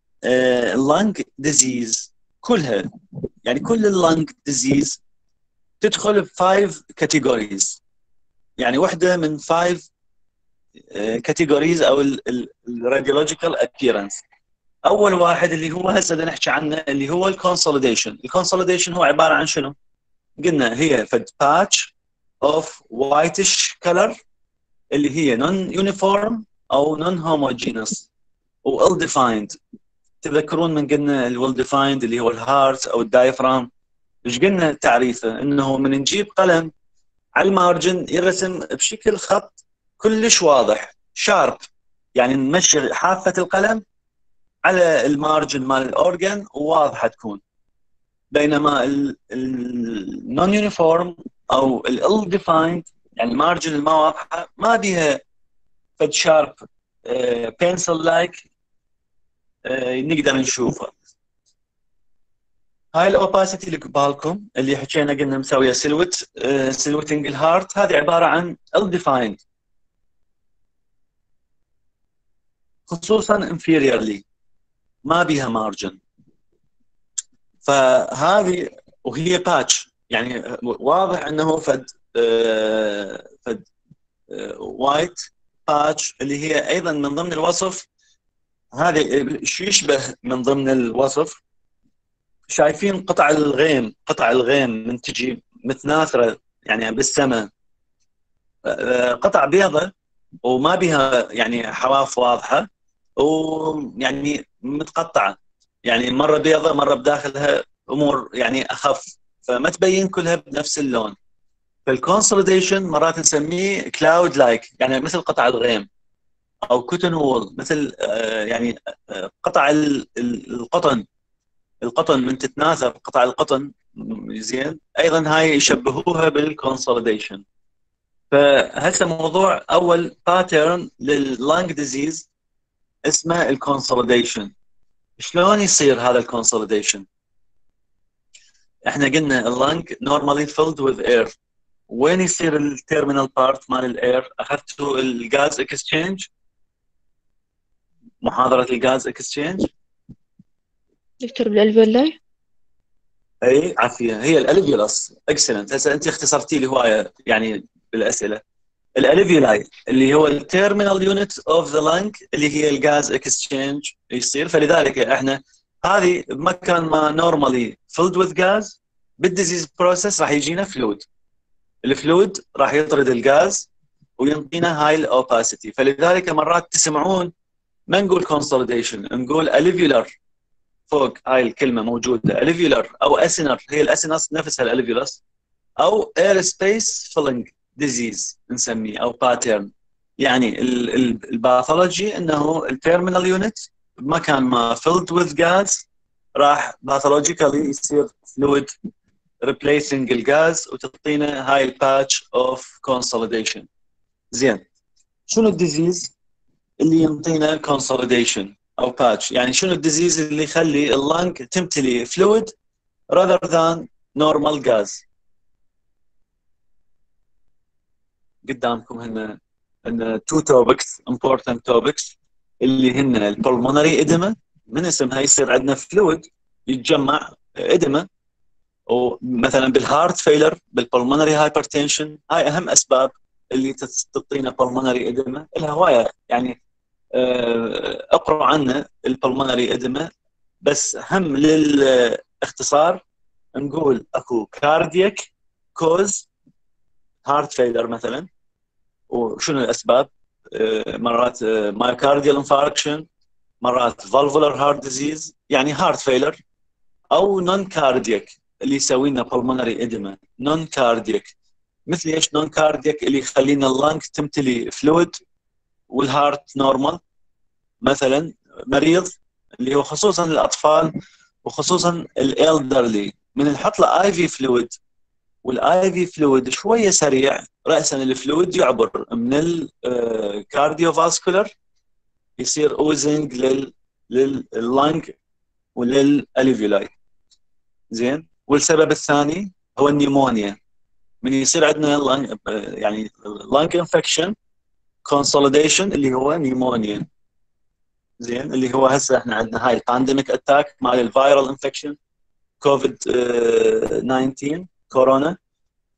اللنج ديزيز كلها، يعني كل اللنج ديزيز تدخل بفايف كاتيجوريز، يعني واحده من فايف كاتيجوريز او الراديولوجيكال ابييرنس. اول واحد اللي هو هسه بدنا نحكي عنه اللي هو الكونسوليديشن. الكونسوليديشن هو عباره عن شنو؟ قلنا هي فد باتش اوف وايتش كلر اللي هي نون يونيفورم او نون هوموجينس وال ديفايند. تذكرون من قلنا الويل ديفايند اللي هو الهارت او الدايفرام، ايش قلنا تعريفه؟ انه من نجيب قلم على المارجن يرسم بشكل خط كلش واضح شارب، يعني نمشي حافه القلم على المارجن مال الاورجن وواضحه تكون. بينما النون يونيفورم او ال ديفايند يعني المارجن الما واضحه ما بها فد شارب بنسل لايك نقدر نشوفها. هاي الاوباسيتي اللي قبالكم اللي حكينا قلنا مسويه سلوت سلوتنج الهارت، هذه عباره عن ال ديفايند خصوصا انفيريورلي ما بيها مارجن. فهذه وهي باتش يعني واضح انه فد آه فد آه وايت باتش اللي هي ايضا من ضمن الوصف. هذه شو يشبه من ضمن الوصف؟ شايفين قطع الغيم، قطع الغيم من تجي متناثره يعني بالسماء، آه قطع بيضة وما بها يعني حواف واضحه ويعني متقطعه، يعني مره بيضة مره بداخلها امور يعني اخف، فما تبين كلها بنفس اللون. فالكونسوليديشن مرات نسميه كلاود لايك، يعني مثل قطع الغيم او كوتن وول، مثل آه يعني آه قطع القطن. القطن من تتناثر قطع القطن زين، ايضا هاي يشبهوها بالكونسوليديشن. فهسه موضوع اول باترن لللانج ديزيز اسمه الكونسوليديشن. شلون يصير هذا الكونسوليديشن؟ احنا قلنا اللنج normally filled with air. وين يصير التيرمينال بارت مال الاير؟ اخذتوا الغاز اكسشينج، محاضره الغاز اكسشينج؟ دكتور بالالفيولاي؟ اي عافيه، هي الالفيولاس. اكسلنت. هسه انت اختصرتي لي هوايه يعني بالاسئله. الالفيولاي اللي هو التيرمينال يونت اوف ذا لنج اللي هي الغاز اكسشينج يصير. فلذلك احنا هذه بمكان ما نورمالي فيلد وذ غاز، بالديزيز بروسيس راح يجينا فلويد. الفلويد راح يطرد الغاز وينطينا هاي الاوباسيتي. فلذلك مرات تسمعون ما نقول كونسوليديشن، نقول الفيولار فوق هاي الكلمه موجوده الفيولار او اسينر، هي الاسينس نفسها الالفيولاس، او اير سبيس فيلنج ديزيز نسميه او باترن. يعني الباثولوجي انه التيرمينال يونت بمكان ما فيلد وذ غاز راح باثولوجيكالي يصير فلويد ريبليسنج الغاز وتعطينا هاي الباتش اوف كونسوليديشن. زين، شنو الديزيز اللي ينطينا كونسوليديشن او باتش؟ يعني شنو الديزيز اللي يخلي اللنج تمتلي فلويد rather than normal gas؟ قدامكم هنا هنا two topics important topics اللي هن البلمونري ادما، من اسمها يصير عندنا فلويد يتجمع ادما، ومثلا بالهارت فيلر بالبلمونري هايبرتنشن. هاي اهم اسباب اللي تعطينا بلمونري ادما. لها هوايه يعني اقروا عنه البلمونري ادما، بس هم للاختصار نقول اكو كاردياك كوز هارت فيلر مثلا. وشنو الاسباب؟ مرات مايوكارديال انفاركشن، مرات فالفولار هارت ديزيز يعني هارت فيلر، او نون كاردياك اللي يسوي لنا بالمونري ادما نون كاردياك. مثل ايش نون كاردياك؟ اللي يخلينا اللنج تمتلي فلويد والهارت نورمال. مثلا مريض اللي هو خصوصا الاطفال وخصوصا الالدرلي، من نحط له اي في فلويد والاي في فلويد شويه سريع، راسا الفلويد يعبر من الكارديو فاسكولار يصير اوزنج لل لللنج وللالفيولاي. زين، والسبب الثاني هو النيمونيا. من يصير عندنا يعني لانج انفكشن كونسوليديشن اللي هو نيمونيا. زين، اللي هو هسه احنا عندنا هاي بانديميك اتاك مال الفيرال انفكشن كوفيد تسعة عشر كورونا،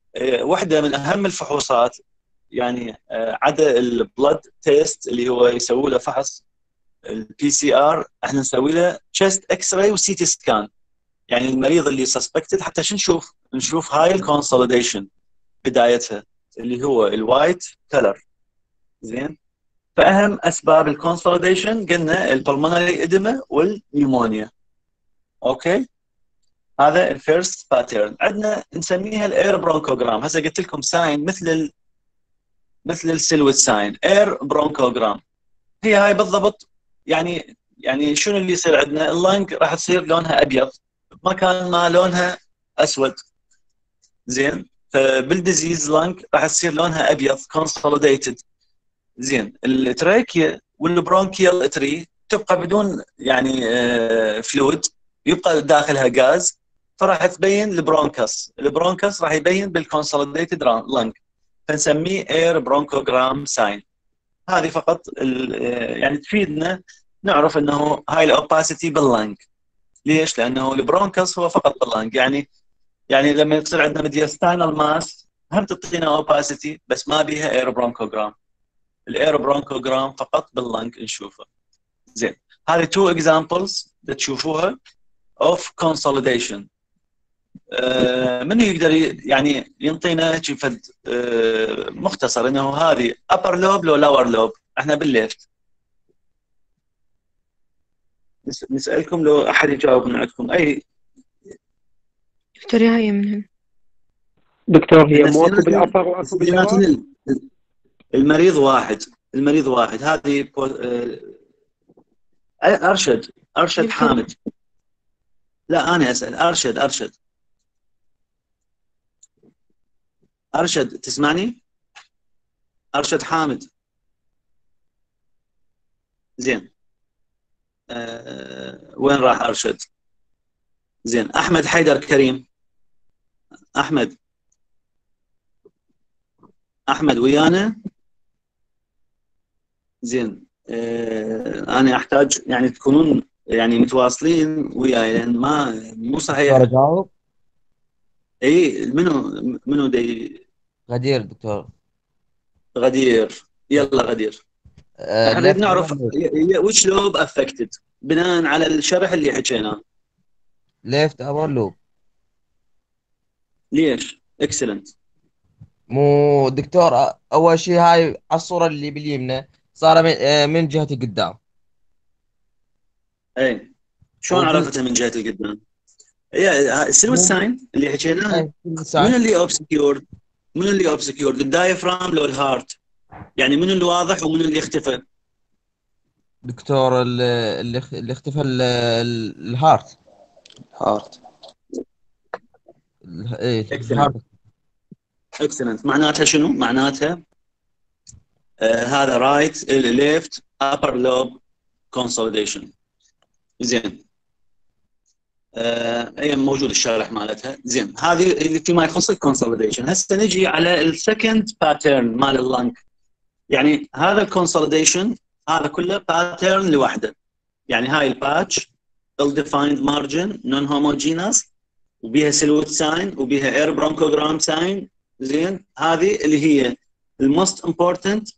آه، واحده من اهم الفحوصات يعني آه، عدا البلد تيست اللي هو يسوي له فحص البي سي ار، احنا نسوي له تشست اكس راي وسي تي سكان. يعني المريض اللي سسبكتد حتى شو نشوف؟ نشوف هاي الكونسوليديشن بدايتها اللي هو الوايت كلر. زين. فاهم اسباب الكونسوليديشن قلنا البلمونري اديما والنيومونيا. اوكي، هذا الفيرست باترن. عندنا نسميها الاير برونكوجرام. هسه قلت لكم ساين مثل ال مثل السيلويت ساين، اير برونكوجرام. هي هاي بالضبط. يعني يعني شنو اللي يصير عندنا؟ اللنج راح تصير لونها ابيض مكان ما لونها اسود. زين. فبالديزيز لانج راح تصير لونها ابيض كونسوليديتد. زين. التراكيا والبرونكيال تري تبقى بدون يعني فلويد، يبقى داخلها غاز، فراح تبين البرونكس. البرونكس راح يبين بالكونسوليديتد لانج، فنسميه اير برونكوجرام ساين. هذه فقط يعني تفيدنا نعرف انه هاي الاوباسيتي باللانج. ليش؟ لانه البرونكس هو فقط باللانج. يعني يعني لما يصير عندنا ميدياستاينال ماس هم تعطينا اوباسيتي بس ما بيها اير برونكوجرام. الاير برونكوجرام فقط باللنج نشوفه. زين. هذه تو اكزامبلز تشوفوها اوف كونسوليديشن. آه من يقدر يعني ينطينا هيك فد آه مختصر انه هذه ابر لوب لو لور لوب؟ احنا بالليفت. نسالكم لو احد يجاوب من عندكم اي. دكتور يحيى منهم. دكتور هي إن مو اكو اثنيناتهم بالابر واكو باللور؟ اثنيناتهم المريض واحد. المريض واحد. هذه بو... آه، ارشد ارشد يمكن حامد. لا انا اسال ارشد ارشد ارشد تسمعني؟ ارشد حامد. زين. أه... وين راح ارشد؟ زين. احمد حيدر كريم. احمد احمد ويانا؟ زين. أه... انا احتاج يعني تكونون يعني متواصلين وياي لان ما مو دكتور صحيح. اجاوب. اي منو منو دي؟ غدير دكتور. غدير. يلا غدير. آه احنا نريد لفت نعرف ابر وش لوب افكتد بناء على الشرح اللي حكيناه. ليفت ابر لوب. ليش؟ اكسلنت. مو دكتور، آه، اول شيء هاي على الصوره اللي باليمنى صار من, آه من جهه القدام. اي شلون وبال عرفتها من جهه القدام؟ هي السلو مو ساين اللي حكيناها. اي من ساين. اللي اوبسكيورد؟ من اللي اوبسكيورد؟ الدايفرام لو الهارت؟ يعني من اللي واضح ومن اللي اختفى؟ دكتور ال- اللي اخ- اللي اختفى ال- ال- الهارت. هارت. ال- ايه اكسلنت. الهارت. اكسلنت. معناتها شنو؟ معناتها آه هذا رايت ليفت ابر لوب كونسوليديشن. زين. آه هي موجود الشارح مالتها. زين. هذه اللي فيما يخص الكونسوليديشن. هسه نجي على السكند باترن مال اللنج. يعني هذا الكونسوليديشن هذا كله باترن لوحده. يعني هاي الباتش well-defined margin non homogeneous وبيها سيلويت ساين وبيها اير برونكوجرام ساين. زين. هذه اللي هي الموست امبورتنت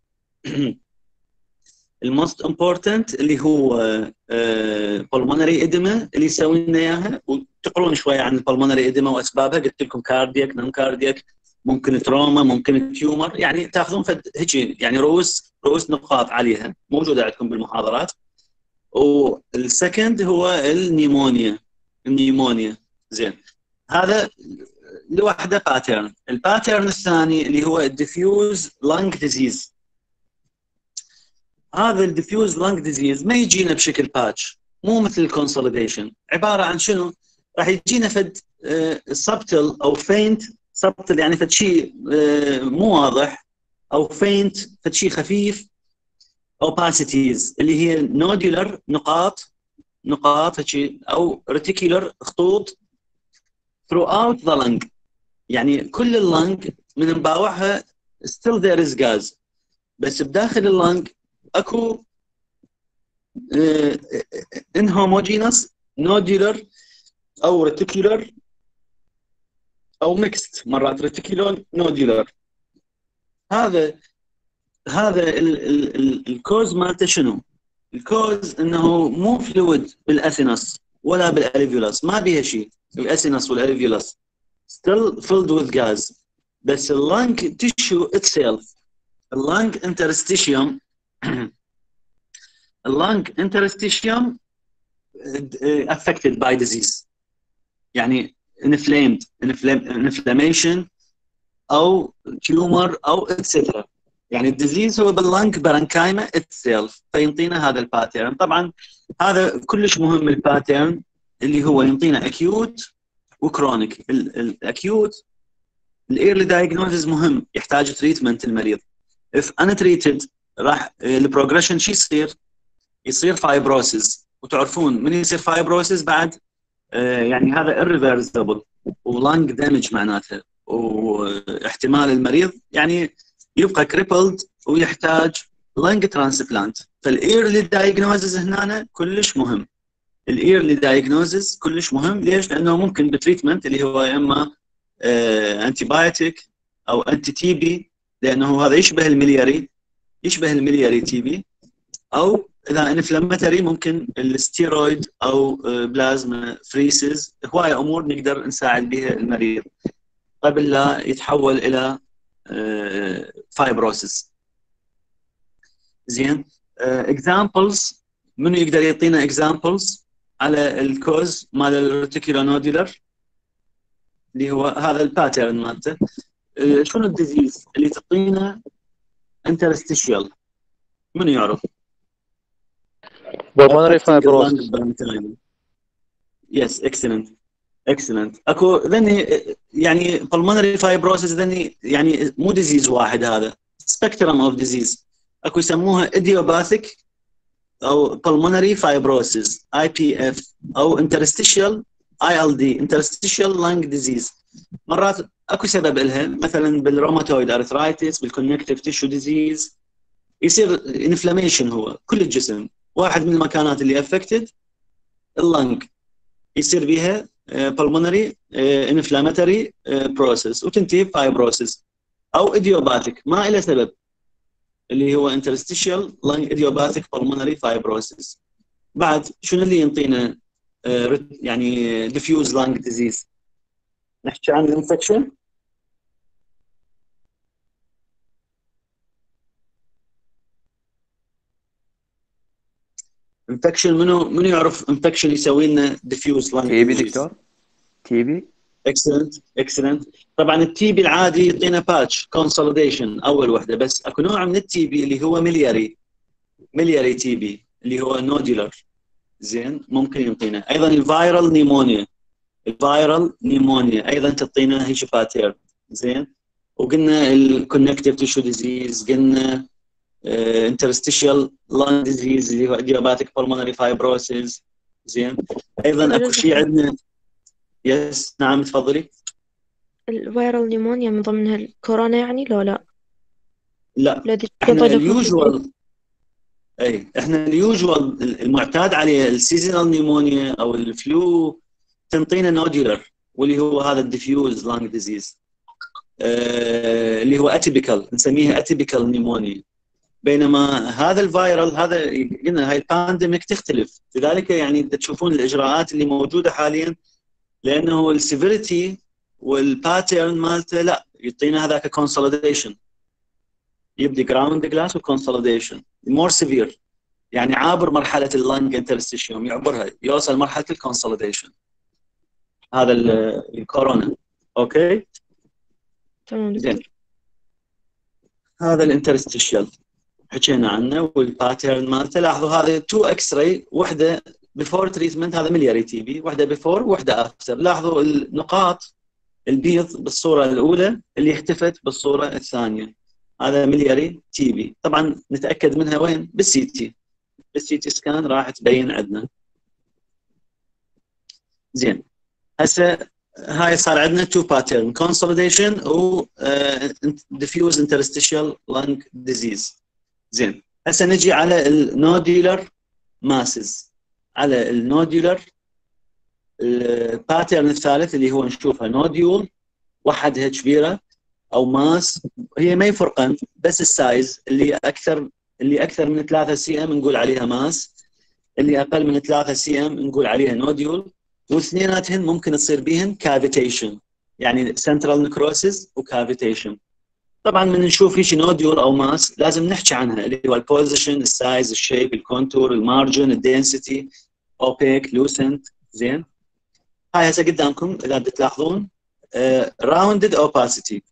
الموست امبورتنت اللي هو بالمونري اديما اللي يسوي لنا اياها. وتقرون شويه عن البلمونري اديما واسبابها. قلت لكم كاردياك نون كاردياك، ممكن تروما، ممكن تيومر. يعني تاخذون فد هيك يعني رؤوس رؤوس نقاط عليها موجوده عندكم بالمحاضرات. والسكند هو النيمونيا. النيمونيا. زين. هذا لوحده باترن. الباترن الثاني اللي هو الديفيوز لانج ديزيز. هذا الديفيوز لانج ديزيز ما يجينا بشكل باتش، مو مثل الكونسوليديشن. عباره عن شنو؟ راح يجينا فد سبتل او فينت. سبتل يعني فد شيء مو واضح، او فينت فد شيء خفيف. opacities اللي هي نودولر نقاط نقاط هيك او ريتيكولر خطوط throughout the lung. يعني كل اللنج من مباوعها still there is gas، بس بداخل اللنج اكو uh, inhomogeneous nodular او reticular او ميكست مرات ريتيكولو نودولار. هذا هذا الكوز مالته شنو؟ الكوز انه مو فلويد بالاثينس ولا بالاليفيولاس، ما بيها شيء الاثينس والاليفيولاس still filled with gas، بس اللنج تيشو itself، اللنج interstitium اللنج interstitium affected by disease، يعني inflamed inflammation او tumor او etcetera. يعني الديزيز هو باللنج برانكايما itself، فينطينا هذا الباترن. طبعا هذا كلش مهم الباترن اللي هو ينطينا اكيوت وكرونيك. الاكيوت الايرلي دايجنوزز مهم، يحتاج تريتمنت المريض. if untreated راح البروجريشن شو يصير؟ يصير فايبروسيس، وتعرفون من يصير فايبروسيس بعد آه يعني هذا irreversible ولانج دامج معناتها، واحتمال المريض يعني يبقى كريبلد ويحتاج لانج ترانسبلانت. فالايرلي دايجنوزز هنا كلش مهم، الايرلي دايجنوزز كلش مهم. ليش؟ لانه ممكن بتريتمنت اللي هو اما آه انتي بايوتيك او انتي تي بي، لانه هذا يشبه الملياري يشبه الملياري تي بي، او اذا انفلاماتوري ممكن الستيرويد او بلازما فريسز. هوايه امور نقدر نساعد بها المريض قبل لا يتحول الى فايبروسيس. زين، اكزامبلز منو يقدر يعطينا اكزامبلز على الكوز مال الريتيكولو نودولار اللي هو هذا الباترن مالته؟ شنو الديزيز اللي تعطينا انترستيشيال؟ منو يعرف؟ pulmonary fibrosis. Yes, excellent. Excellent. اكو ذني يعني pulmonary fibrosis ذني يعني مو ديزيز واحد، هذا spectrum of disease. اكو يسموها idiopathic او pulmonary fibrosis I P F او interstitial I L D interstitial lung disease. مرات اكو سبب لها، مثلا بالروماتويد ارثرايتس، بالكونكتيف تيشو ديزيز يصير انفلاميشن هو كل الجسم. واحد من المكانات اللي افكتد اللنج يصير بيها pulmonary inflammatory process وتنتهي بفايبروسيس. او ايديوباثيك ما له سبب اللي هو interstitial lung idiopathic pulmonary fibrosis. بعد شنو اللي ينطينا يعني diffuse lung disease؟ نحكي عن الانفكشن. انفكشن منو منو يعرف انفكشن يسوي لنا ديفيوز لانج؟ تي بي دكتور، تي بي. اكسلنت اكسلنت. طبعا التي بي العادي يعطينا باتش كونسوليديشن اول وحده، بس اكو نوع من التي بي اللي هو ملياري ملياري تي بي اللي هو نودولار. زين، ممكن يعطينا ايضا الفيرال نيمونيا. الفيرال نيمونيا ايضا تعطينا هيك باتير. زين، وقلنا الكونكتيف تيشو ديزيز، قلنا interstitial lung disease اللي هو idiopathic pulmonary fibrosis. زين، ايضا اكو شيء عندنا. يس نعم تفضلي. الفيرال نيمونيا من ضمنها الكورونا يعني لو لا؟ لا لا دي احنا اليوجوال، اي احنا اليوجوال المعتاد عليه السيزونال نيمونيا او الفلو تنطينا نودولار، واللي هو هذا الديفيوز لانج ديزيز آه اللي هو اتيبيكال، نسميها اتيبيكال نيمونيا. بينما هذا الفيرال هذا قلنا هاي البانديميك تختلف، لذلك يعني تشوفون الاجراءات اللي موجوده حاليا، لانه السيفيريتي والباترن مالته لا يعطينا هذاك كونسوليديشن، يبدي جراوند جلاس وكونسوليديشن مور سيفير، يعني عابر مرحله اللنج انترستيشيوم، يعبرها يوصل مرحله الكونسوليديشن. هذا الكورونا. اوكي تمام زين، دكتور. هذا الانترستيشيال حكينا عنه والباترن مالته. لاحظوا هذا تو اكس راي، وحده بيفور تريتمنت هذا ملياري تي بي، وحده بيفور وحده افتر. لاحظوا النقاط البيض بالصوره الاولى اللي اختفت بالصوره الثانيه، هذا ملياري تي بي. طبعا نتاكد منها وين؟ بالسي تي، بالسي تي سكان راح تبين عندنا. زين، هسه هاي صار عندنا تو باترن، كونسوليديشن و ديفيوز انترستيشال لانج ديزيز. زين، هسه نجي على النودولار ماسز، على النودولار الباترن الثالث اللي هو نشوفها نوديول وحدها كبيره او ماس، هي ما يفرقن، بس السايز اللي اكثر اللي اكثر من ثلاثة سي ام نقول عليها ماس، اللي اقل من ثلاثة سي ام نقول عليها نوديول، واثنيناتهن ممكن تصير بيهن كافيتيشن، يعني سنترال نكروسيس وكافيتيشن. طبعا من نشوف هيك نوديول او ماس لازم نحكي عنها، اللي هو البوزيشن، السايز، الشيب، الكونتور، المارجن، الدنسيتي، اوبيك، لوسنت. زين، هاي هسه قدامكم اذا بتلاحظون راوندد اوباسيتي.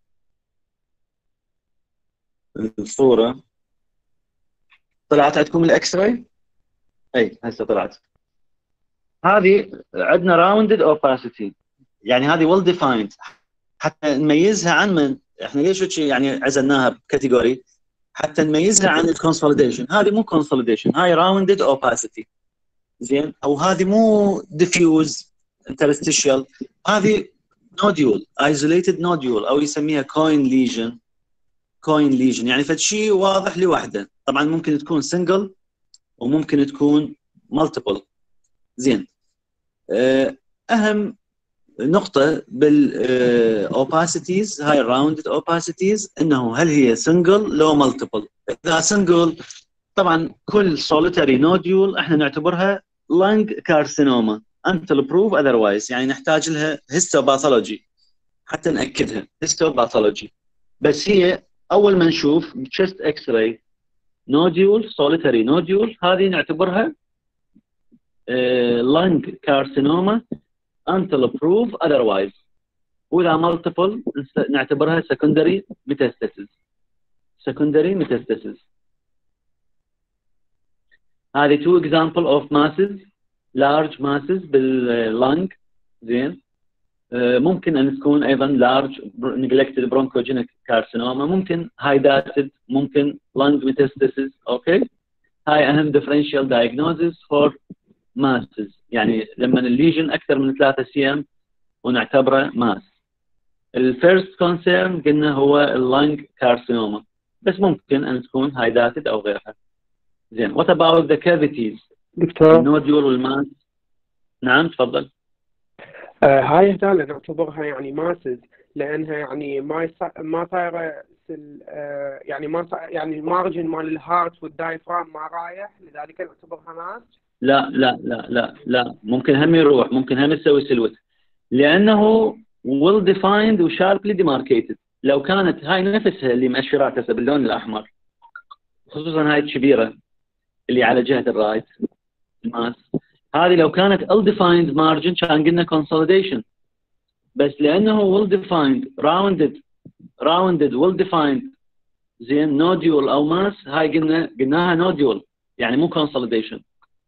الصوره طلعت عندكم الاكس راي؟ اي هسه طلعت. هذه عندنا راوندد اوباسيتي، يعني هذه ويل ديفايند، حتى نميزها عن من احنا ليش يعني عزلناها بكاتيجوري، حتى نميزها عن الكونسوليديشن. هذه مو كونسوليديشن، هاي راوندد اوباسيتي. زين، او هذه مو ديفيوز انترستيشيال، هذه نوديول، ايزوليتد نوديول، او يسميها كوين ليجن. كوين ليجن يعني فد شيء واضح لوحده. طبعا ممكن تكون سنجل وممكن تكون مالتيبل. زين، اهم نقطة بالاوباسيتيز هاي الراوندد اوباسيتيز انه هل هي سنجل لو مالتيبل. اذا سنجل طبعا كل سوليتري نوديول احنا نعتبرها لانج كارسينوما until prove otherwise، يعني نحتاج لها هيستوباثولوجي حتى ناكدها، هيستوباثولوجي. بس هي اول ما نشوف تشست اكس راي نوديول، سوليتري نوديول، هذه نعتبرها لانج كارسينوما until prove otherwise. واذا multiple نعتبرها secondary metastasis. secondary metastasis. هذه two example of masses، large masses باللنج. زين، ممكن ان تكون ايضا large neglected bronchogenic carcinoma، ممكن hydatid، ممكن lung metastasis. اوكي، هاي اهم differential diagnosis for masses، يعني لما الليجن اكثر من ثلاثة سي ام ونعتبره ماس. الفيرست كونسيرن قلنا هو اللنج كارسينوما، بس ممكن ان تكون هايداتد او غيرها. زين، what about the cavities؟ دكتور النوديول والماس. نعم تفضل. آه هاي هذول نعتبرها يعني ماسز، لانها يعني ما يص... ما صايره سل... آه يعني ما صا... يعني المارجن مال الهارت والدايفرام ما رايح، لذلك نعتبرها ماس. لا لا لا لا لا، ممكن هم يروح، ممكن هم يسوي سلوت، لانه well defined و sharply demarcated. لو كانت هاي نفسها اللي مؤشرات هسه باللون الاحمر، خصوصا هاي الكبيره اللي على جهه الرايت الماس، هذه لو كانت ill defined margin كان قلنا consolidation. بس لانه well defined rounded rounded well defined زين nodule او ماس، هاي قلنا قلناها nodule يعني مو consolidation.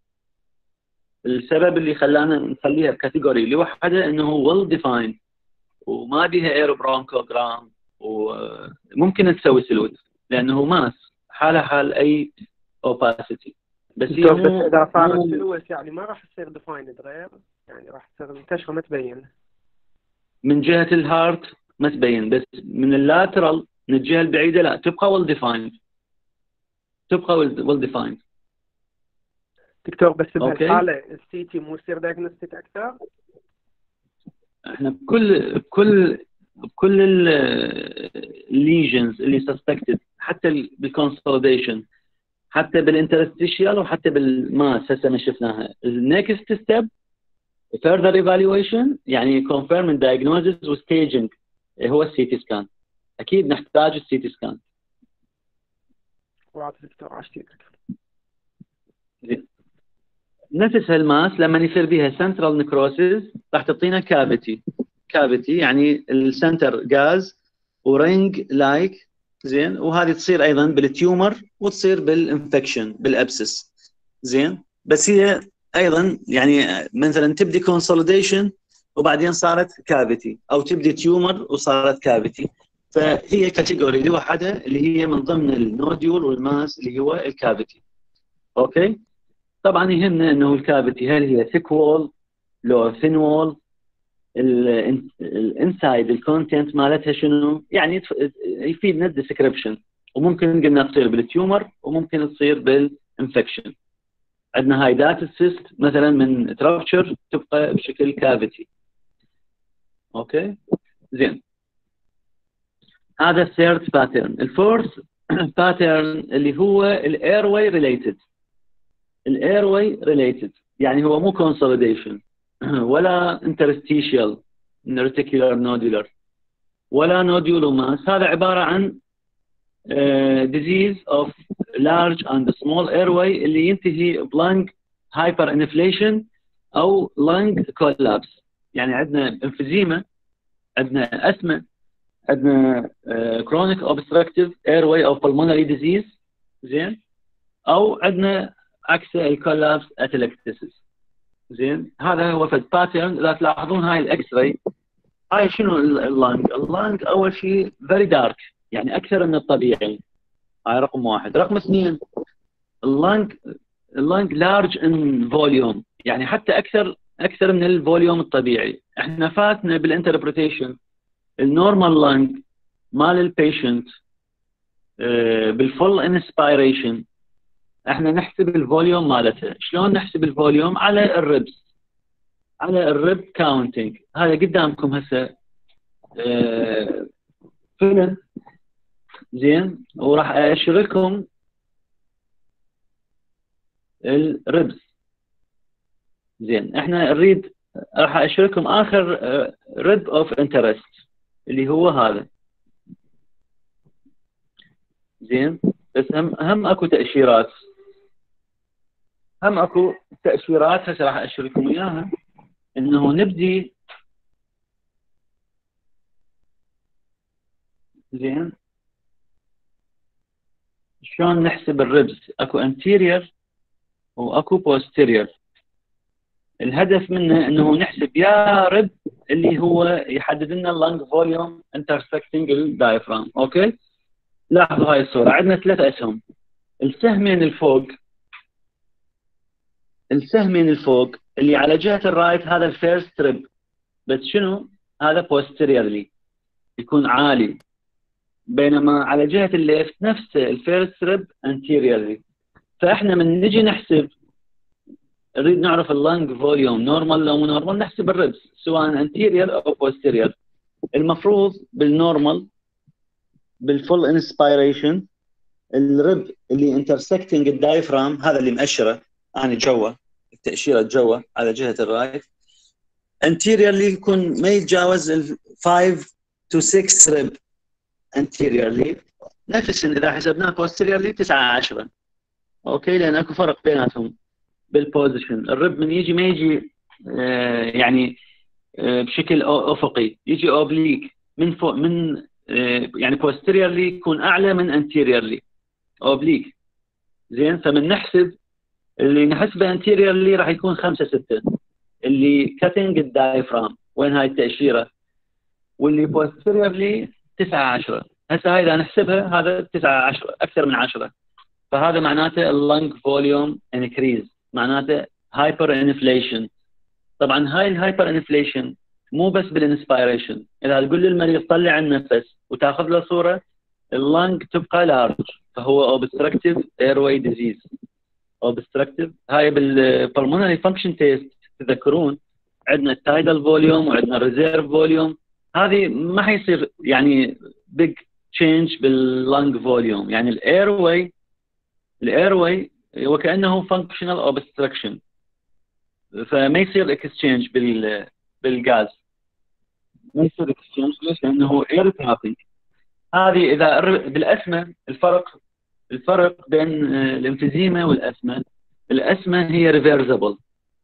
السبب اللي خلانا نخليها بكاتيجوري لوحدها انه well defined وما بيها اير برونكوجرام، وممكن تسوي سلوت لانه ماس حالها حال اي اوباسيتي. بس هي دكتور بس مو اذا صارت مو سلوت يعني ما راح تصير ديفايند غير، يعني راح تصير منتشره ما تبين. من جهه الهارت ما تبين، بس من اللاترال من الجهه البعيده لا، تبقى well defined، تبقى well defined. دكتور بس أوكي. بهالحاله السي تي مو يصير دايجنوستيك اكثر؟ احنا بكل بكل بكل الليجنز اللي سسبكتد، حتى بالكونسوليديشن، حتى بالانترستيشيال، وحتى بالماس هسه ما شفناها. النكست ستيب further evaluation يعني confirming diagnosis و staging هو السي تي سكان. اكيد نحتاج السي تي سكان. واضح دكتور، عشتيك. نفس هالماس لما يصير بيها سنترال نكروسيس راح تعطينا كافيتي. كافيتي يعني السنتر غاز ورينج لايك. زين، وهذه تصير ايضا بالتيومر وتصير بالانفكشن بالابسس. زين، بس هي ايضا يعني مثلا تبدي كونسوليديشن وبعدين صارت كافيتي، او تبدي تيومر وصارت كافيتي، فهي كاتيجوري لوحدها اللي هي من ضمن النوديول والماس اللي هو الكافيتي. اوكي، طبعا يهمنا انه الكافيتي هل هي ثيك وول لو ثين وول، الانسايد الكونتنت مالتها شنو، يعني يفيدنا الديسكربشن. وممكن قلنا تصير بالتيومر وممكن تصير بالانفكشن. عندنا هاي داتا سيست مثلا من ترابتشر تبقى بشكل كافيتي. اوكي، زين. هذا الثيرد باترن. الفورث باترن اللي هو الايرواي ريليتد. الايرواي ريليتد يعني هو مو كونسوليديشن ولا انترستيشيال ريتيكولار نودولار ولا نوديولوماس. هذا عباره عن ديزيز اوف لارج اند سمول ايرواي اللي ينتهي بلانج هايبر انفليشن او لانج كولابس. يعني عندنا انفيزيما، عندنا اسما، عندنا كرونيك اوبستراكتيف ايرواي او بالمونري ديزيز، زين، او عندنا عكس الكولابس اتلكتسس. زين، هذا هو فد باترن. اذا تلاحظون هاي الاكس راي، هاي شنو اللانج؟ اللانج اول شيء فيري دارك، يعني اكثر من الطبيعي. هاي رقم واحد. رقم اثنين، اللانج اللانج لارج ان فوليوم، يعني حتى اكثر اكثر من الفوليوم الطبيعي. احنا فاتنا بالانتربريتيشن النورمال لانج مال البيشنت بالفول انسبيريشن، احنا نحسب الفوليوم مالته. شلون نحسب الفوليوم؟ على الربس، على الرب كاونتينج. هذا قدامكم هسه اه فيلم، زين، وراح اشير لكم الربس. زين، احنا نريد راح اشير لكم اخر رب اوف انترست اللي هو هذا. زين، بس هم هم اكو تاشيرات، هم اكو تاشيرات هسه راح اشير لكم اياها. انه نبدي، زين، شلون نحسب الربس؟ اكو anterior واكو posterior. الهدف منه انه نحسب يا رب اللي هو يحدد لنا اللنج فوليوم انترسكتنج الدايفرام. اوكي، لاحظوا هاي الصوره، عندنا ثلاث اسهم. السهمين الفوق، السهمين الفوق اللي على جهه الرايت هذا الفيرست رب، بس شنو؟ هذا posteriorly يكون عالي، بينما على جهه الليفت نفس الفيرست رب anteriorly. فاحنا من نجي نحسب، نريد نعرف اللنج فوليوم نورمال لو مو نورمال، نحسب الربس سواء anterior او posterior. المفروض بالنورمال بالفول انسبيريشن الرب اللي انترسكتنج الدايفرام، هذا اللي مأشره انا جوا، التأشيرة جوا على جهة الرايت، anteriorly يكون ما يتجاوز ال خمسة to ستة رب anteriorly، نفس اذا حسبناه posteriorly تسعة عشرة. اوكي، لان اكو فرق بيناتهم بالبوزيشن. الرب من يجي ما يجي آه يعني آه بشكل افقي، يجي اوبليك من فوق، من آه يعني posteriorly يكون اعلى من anteriorly اوبليك. زين، فمن نحسب اللي نحسبه anteriorly راح يكون خمسة ستة اللي cutting الدايفرام، وين هاي التأشيرة، واللي posteriorly تسعة عشرة. هسه هاي اذا نحسبها هذا تسعة عشرة، اكثر من عشرة، فهذا معناته اللنج فوليوم انكريز، معناته هايبر انفليشن. طبعا هاي الهايبر انفليشن مو بس بالانسبيريشن، اذا تقول للمريض طلع النفس وتاخذ له صوره، اللنج تبقى لارج، فهو اوبستراكتيف ايرواي ديزيز. اوبستراكتيف هاي بالبلمونري فانكشن تيست تذكرون عندنا التايدال فوليوم وعندنا الريزيرف فوليوم. هذه ما حيصير يعني بيج تشينج باللنج فوليوم، يعني الايرواي الايرواي وكانه فانكشنال اوبستراكشن، فما يصير اكسشينج بال بالغاز، ما يصير اكسشينج. ليش؟ لانه اير ترابينج. هذه اذا بالاسمه الفرق الفرق بين الامفيزيما والاسمه، الاسمه هي ريفيرسبل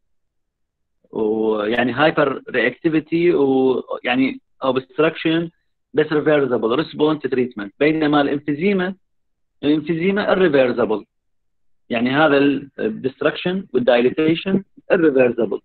ويعني هايبر رياكتيفيتي ويعني اوبستراكشن بس ريفيرسبل ريسبونس تريتمنت، بينما الامفيزيما الامفيزيما الريفيرسبل، يعني هذا الديستركشن والدايليتيشن الريفيرسبل.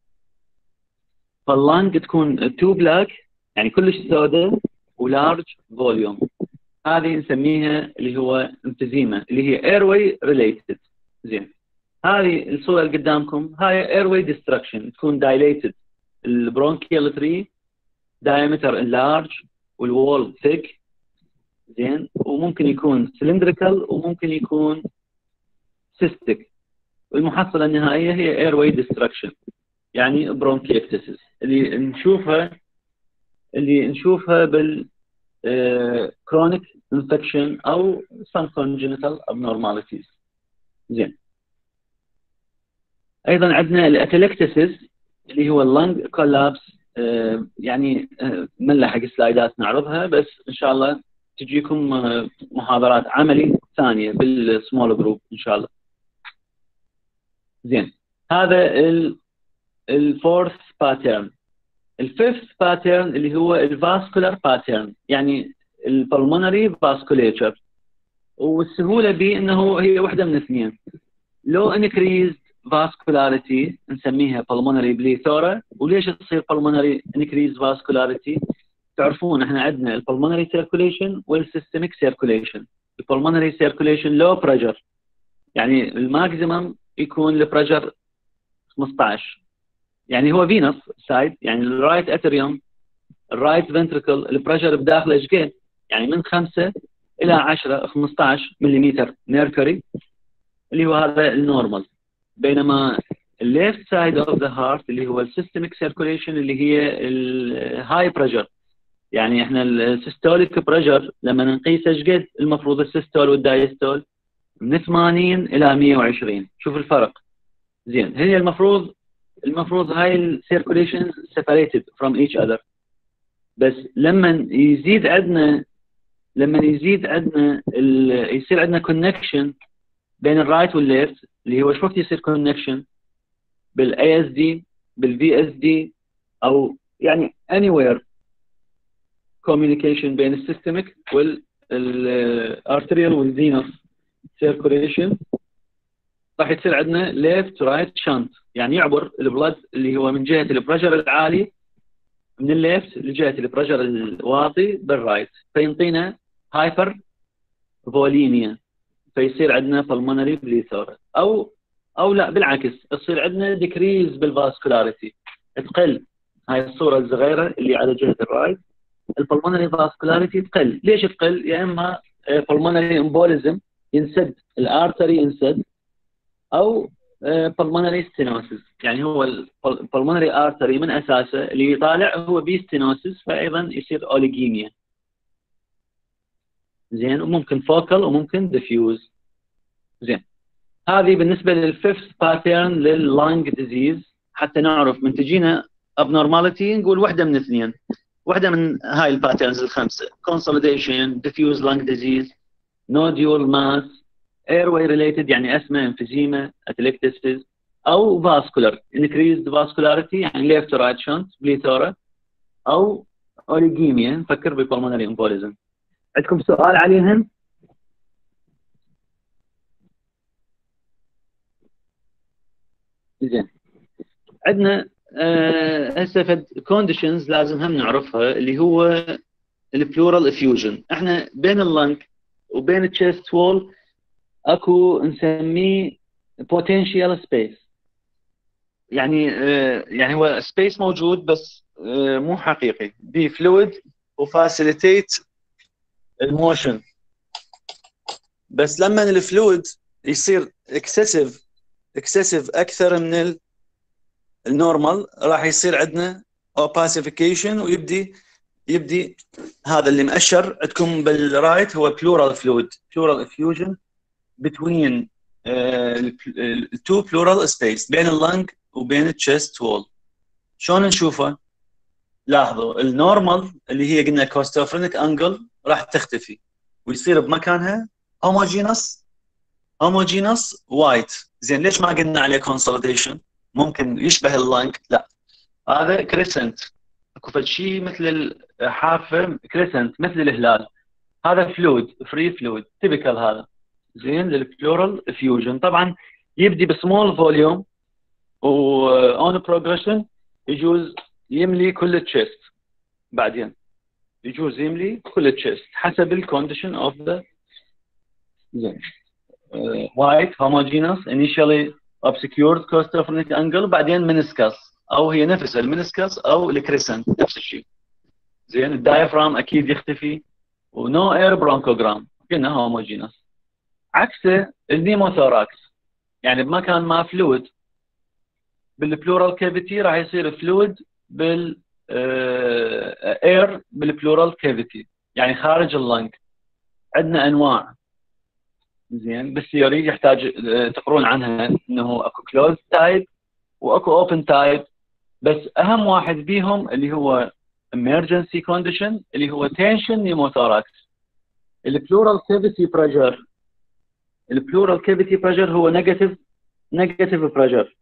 فاللانج تكون تو بلاك يعني كلش سوداء ولارج فوليوم، هذه نسميها اللي هو امفيزيما اللي هي ايرواي ريليتد. زين، هذه الصوره اللي قدامكم هاي ايرواي ديستركشن، تكون دايليتد، البرونكيال تري دايمتر لارج والوول ثيك. زين، وممكن يكون سلندريكال وممكن يكون سيستيك، والمحصله النهائيه هي ايرواي ديستركشن يعني برونكيكتسس اللي نشوفها اللي نشوفها بال chronic infection أو some congenital abnormalities. زين. أيضا عندنا الاتلكتسيس اللي هو اللنج كولابس. يعني من لحق سلايدات نعرضها، بس إن شاء الله تجيكم محاضرات عملي ثانية بالسمول جروب إن شاء الله. زين. هذا الفورث باترن. الفيفث باترن اللي هو الفاسكولار باترن، يعني البلمونري فاسكوليتشر، والسهولة به انه هي واحدة من اثنين. لو increased vascularity نسميها pulmonary plethora. وليش تصير pulmonary increased vascularity؟ تعرفون احنا عندنا البلمونري circulation والسيستميك circulation. البلمونري circulation low pressure، يعني الماكسيمم يكون البريشر خمسة عشر، يعني هو فينوس سايد، يعني الرايت اتريوم الرايت فنتريكل البريشر بداخله ايش قد؟ يعني من خمسة الى عشرة خمسة عشر ملم ميركوري اللي هو هذا النورمال. بينما الليفت سايد اوف ذا هارت اللي هو السيستميك سيركوليشن اللي هي الهاي بريشر، يعني احنا السيستوليك بريشر لما نقيس ايش قد المفروض السيستول والدايستول من ثمانين الى مئة وعشرين. شوف الفرق. زين. هي المفروض المفروض هاي السيركوليشن separated from each other، بس لما يزيد عندنا لما يزيد عندنا يصير عندنا كونكشن بين الرايت والليفت، اللي هو شو وقت يصير كونكشن بالاي اس دي بالفي اس دي او يعني anywhere communication بين السيستميك والارتريال والفينوس سيركوليشن، راح يصير عندنا ليفت رايت شانت، يعني يعبر البلد اللي هو من جهه البريشر العالي من الليفت لجهه البريشر الواطي بالرايت، فينطينا هايبر فوليميا، فيصير عندنا pulmonary plethora. او او لا بالعكس، يصير عندنا decrease بالفاسكولاريتي، تقل. هاي الصوره الصغيره اللي على جهه الرايت البلمونري فاسكولاريتي تقل. ليش تقل؟ يا اما pulmonary embolism ينسد الارتري ينسد، او pulmonary stenosis، يعني هو البلمونري ارتري من اساسه اللي يطالع هو بي stenosis، فايضا يصير اوليجيميا. زين. وممكن فوكال وممكن ديفيوز. زين. هذه بالنسبه للفيفث باترن لللانج ديزيز. حتى نعرف من تجينا abnormality نقول واحده من اثنين، واحده من هاي الباترنز الخمسه: consolidation, diffuse lung disease, nodule mass, airway related يعني asthma, emphysema, atelectasis، او vascular increased vascularity يعني left to right shunt plethora، او oligemia نفكر بالpulmonary embolism. عندكم سؤال عليهم؟ زين. عندنا هسه فد كونديشنز لازم هم نعرفها، اللي هو البلورال افيوجن. احنا بين اللنج وبين التشيست وول اكو نسميه potential space، يعني يعني هو سبيس موجود بس مو حقيقي، بي فلويد وفاسيليتيت الموشن. بس لما الفلويد يصير اكسسيف اكسسيف اكثر من النورمال راح يصير عندنا اوباسيفيكيشن، ويبدي يبدي هذا اللي مؤشر عندكم بالرايت هو pleural fluid pleural effusion between التو pleural space بين اللنج وبين الchest wall. شلون نشوفه؟ لاحظوا النورمال اللي هي قلنا كوستوفرينيك انجل راح تختفي ويصير بمكانها homogeneous homogeneous white. زين. ليش ما قلنا عليه consolidation؟ ممكن يشبه اللنج، لا هذا كريسنت، اكو شيء مثل الحافه كريسنت مثل الهلال. هذا فلويد فري فلويد تيبيكال هذا. زين. للبلورال افيوجن طبعا يبدي بسمول فوليوم واون بروجريشن يجوز يملي كل التشيست، بعدين يجوز يملي كل التشيست حسب الكونديشن اوف ذا. زين. وايت homogeneous initially obscured costophonic angle، بعدين منسكس او هي نفس المنسكس او الكريسنت نفس الشيء. زين. الدايفرام اكيد يختفي ونو اير برونكوجرام قلنا هوموجينوس. عكسه النيموثوراكس، يعني بمكان ما فلويد بالبلورال كافيتي راح يصير فلويد بال اير بالبلورال كافيتي، يعني خارج اللنج. عندنا انواع زين بالثيوري يحتاج تقرون عنها انه اكو كلوز تايب واكو اوبن تايب، بس اهم واحد بيهم اللي هو emergency condition اللي هو tension pneumothorax. البلورال كافيتي بريشر البلورال كافيتي بريشر هو نيجاتيف نيجاتيف بريشر.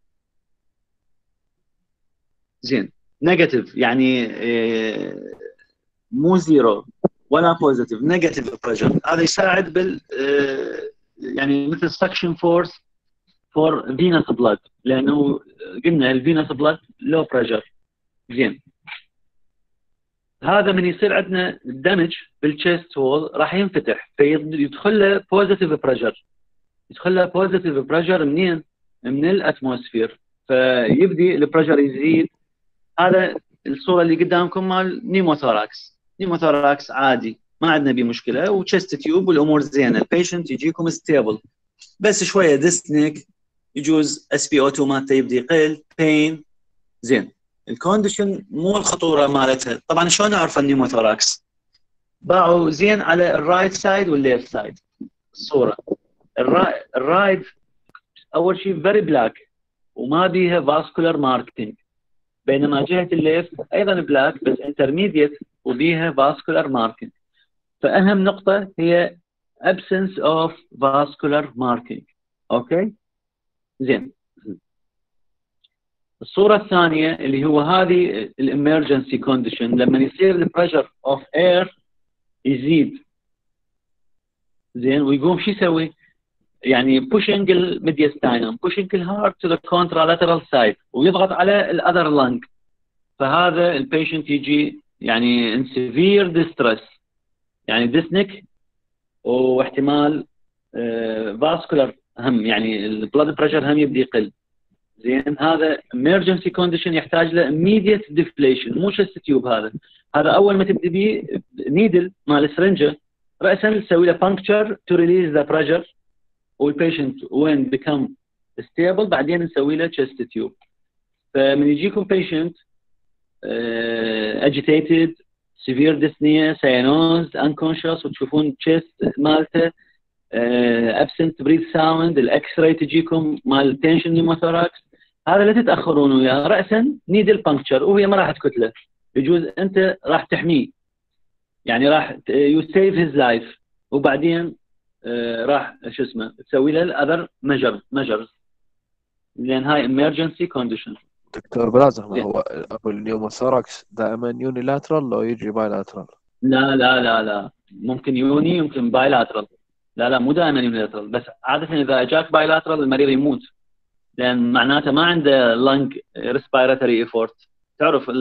زين نيجاتيف يعني إيه مو زيرو ولا بوزيتيف، نيجاتيف بريشر. هذا يساعد بال إيه يعني مثل سكشن فورس فور فينس بلاد، لانه قلنا الفينس بلاد لو بريشر. زين هذا من يصير عندنا دمج بالتشيست وول راح ينفتح فيدخل له بوزيتيف بريشر. يدخل له بوزيتيف بريشر منين؟ من الاتموسفير، فيبدي البريشر يزيد. هذا الصوره اللي قدامكم مال نيموثوراكس. نيموثوراكس عادي ما عندنا بيه مشكله، وتشست تيوب والامور زينه. البيشنت يجيكم ستيبل، بس شويه ديسنيك، يجوز اس بي او اثنين مالته يبدي يقل، بين. زين الكونديشن مو الخطوره مالتها. طبعا شلون نعرف النيموثوراكس؟ باعوا زين على الرايت سايد والليفت سايد. الصوره الرايت اول شيء فيري بلاك وما بيها فاسكولار ماركتنج، بينما جهه الليفت ايضا بلاك بس انترميديت وبيها فاسكولار ماركتنج. فاهم نقطه هي absence of vascular marking. اوكي زين. الصورة الثانية اللي هو هذه الامرجنسي كونديشن، لما يصير البريشر اوف اير يزيد زين ويقوم شو يسوي؟ يعني pushing الميدياستاينم pushing الهارت to the contralateral side ويضغط على الاذر لانج. فهذا البيشنت يجي يعني in severe distress، يعني ديسنك واحتمال فاسكولار هم، يعني البلاد بريشر هم يبدي يقل. زين هذا emergency condition يحتاج له immediate deflation، مو شست تيوب. هذا هذا اول ما تبدي بيه نيدل مال السرنجه راسا نسوي له puncture to release the pressure، والبيشنت وين become stable بعدين نسوي له chest tube. فمن يجيكم patient uh, agitated severe dyspnea cyanose unconscious وتشوفون chest مالته uh, absent breath sound، الاكس راي تجيكم مال tension pneumothorax، هذا لا تتاخرون وياه راسا نيدل بانكتشر وهي ما راح تكتله. يجوز انت راح تحميه، يعني راح يو سيف هيز لايف، وبعدين آه راح شو اسمه تسوي له الاذر ميجر ميجرز، لان هاي امرجنسي كونديشن. دكتور بلازم هو ابو النيوموثوراكس دائما يونيلاترال لو يجي بايلاترال؟ لا لا لا لا ممكن يوني يمكن بايلاترال. لا لا مو دائما يونيلاترال، بس عاده اذا اجاك بايلاترال المريض يموت، لان معناته ما عنده لانج ريسبيراتوري ايفورت. تعرف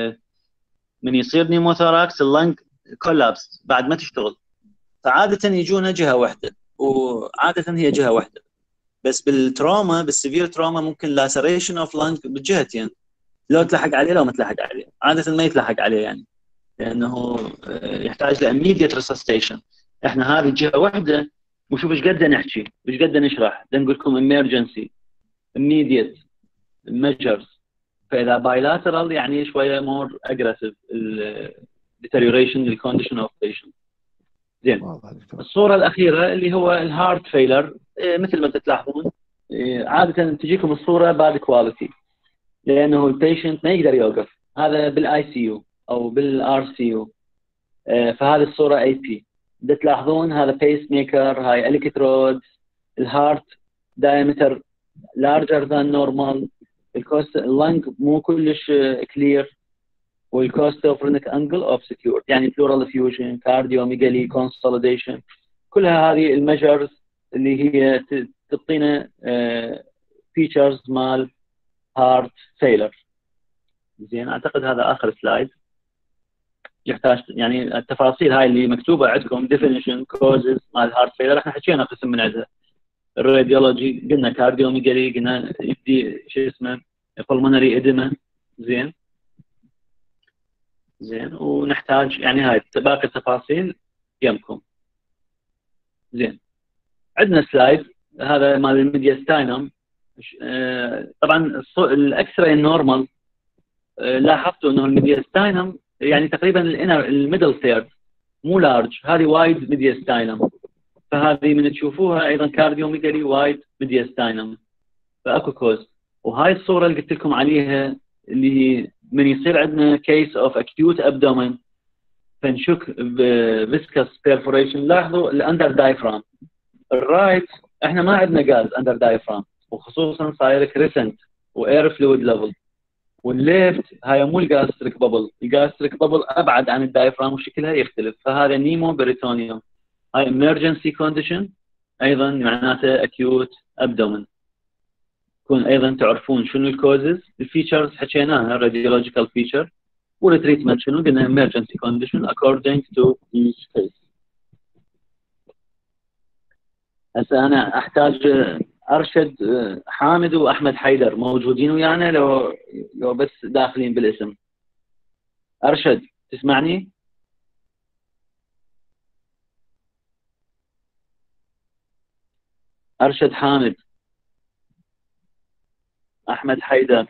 من يصير نيموثوراكس اللانج كولابس بعد ما تشتغل، فعاده يجونا جهه واحده، وعاده هي جهه واحده. بس بالتروما بالسيفير تروما ممكن لاسريشن اوف لانج بالجهتين، لو تلحق عليه لو ما تلحق عليه. عاده ما يتلحق عليه يعني، لانه يحتاج لاميديت ريسستيشن. احنا هذه جهه واحده، وشوف ايش قد نحكي ايش قد نشرح، نقول لكم emergency immediate measures. فاذا bilateral يعني شويه more aggressive deterioration the condition of patient. زين الصوره الاخيره اللي هو الهارت فيلر، مثل ما تلاحظون عاده تجيكم الصوره باد كواليتي، لانه البيشنت ما يقدر يوقف. هذا بالاي سي يو او بالار سي يو، فهذه الصوره اي بي. تلاحظون هذا بيس ميكر، هاي الكترود، الهارت diameter larger than normal، الكوست اللنج مو كلش كلير، والكوستوفرينيك انجل اوف سكيور، يعني بلورال فيوجن، كارديوميجالي، كونسوليديشن. كلها هذه الميجرز اللي هي تعطينا فيتشرز مال هارت فيلر. زين اعتقد هذا اخر سلايد يحتاج يعني التفاصيل هاي اللي مكتوبه عندكم، ديفينيشن كوزز مال هارت فيلر احنا حكينا قسم من عندها. الراديولوجي قلنا كارديوميجالي، قلنا يبدي شو اسمه pulmonary edema. زين زين ونحتاج يعني هاي باقي التفاصيل يمكم. زين عندنا سلايد هذا مال الميدياستاينم. آه طبعا الاكس راي النورمال آه لاحظتوا انه الميدياستاينم يعني تقريبا الانر الميدل ثيرد، مو لارج، هذه وايد ميدياستاينم، فهذه من تشوفوها ايضا كارديوميجالي وايد ميدياستاينم، فاكو كوز. وهاي الصوره اللي قلت لكم عليها اللي هي من يصير عندنا كيس اوف اكيوت ابدومن فنشك بفيسكس بيرفوريشن. لاحظوا الاندر دايفرام الرايت احنا ما عندنا غاز اندر دايفرام، وخصوصا صاير كريسنت واير فلويد ليفل. والليفت هاي مو الجاستريك بابل، الجاستريك بابل ابعد عن الدايفرام وشكلها يختلف، فهذا نيمو بريتونيوم. هاي emergency condition ايضا معناته acute abdomen. كون ايضا تعرفون شنو الكوزز، الفيتشرز حكيناها radiological feature، والتريتمنت شنو قلنا emergency condition according to each case. هسه انا احتاج ارشد حامد واحمد حيدر موجودين ويانا، لو لو بس داخلين بالاسم. ارشد تسمعني؟ ارشد حامد، احمد حيدر.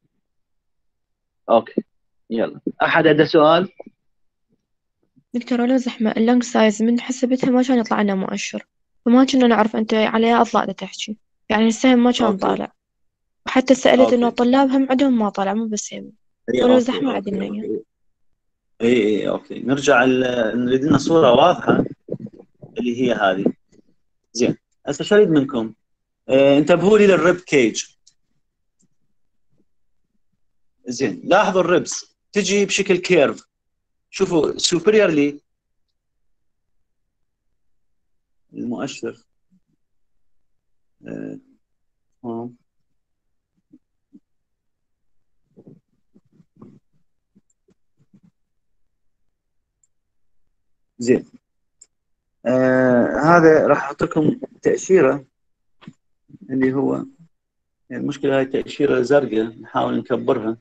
اوكي يلا، احد عنده سؤال؟ دكتور ولا زحمة اللانج سايز من حسبتها ما كان يطلع لنا مؤشر، فما كنا نعرف أنت عليها أطلع تحكي، يعني السهم ما كان اوكي طالع، وحتى سألت إنه اوكي الطلاب هم عندهم ما طالع، مو بس هم. اي ولو اوكي زحمة اوكي عدلنا إياه. اوكي اي اي اوكي نرجع ال- نريد لنا صوره واضحه اللي هي هذه. زين هسه شو اريد منكم؟ آه انتبهوا لي للريب كيج. زين لاحظوا الريبس تجي بشكل كيرف، شوفوا سوبريورلي المؤشر آه. آه. زين آه هذا راح احط لكم تأشيرة اللي هو يعني المشكلة هاي تأشيرة زرقاء نحاول نكبرها.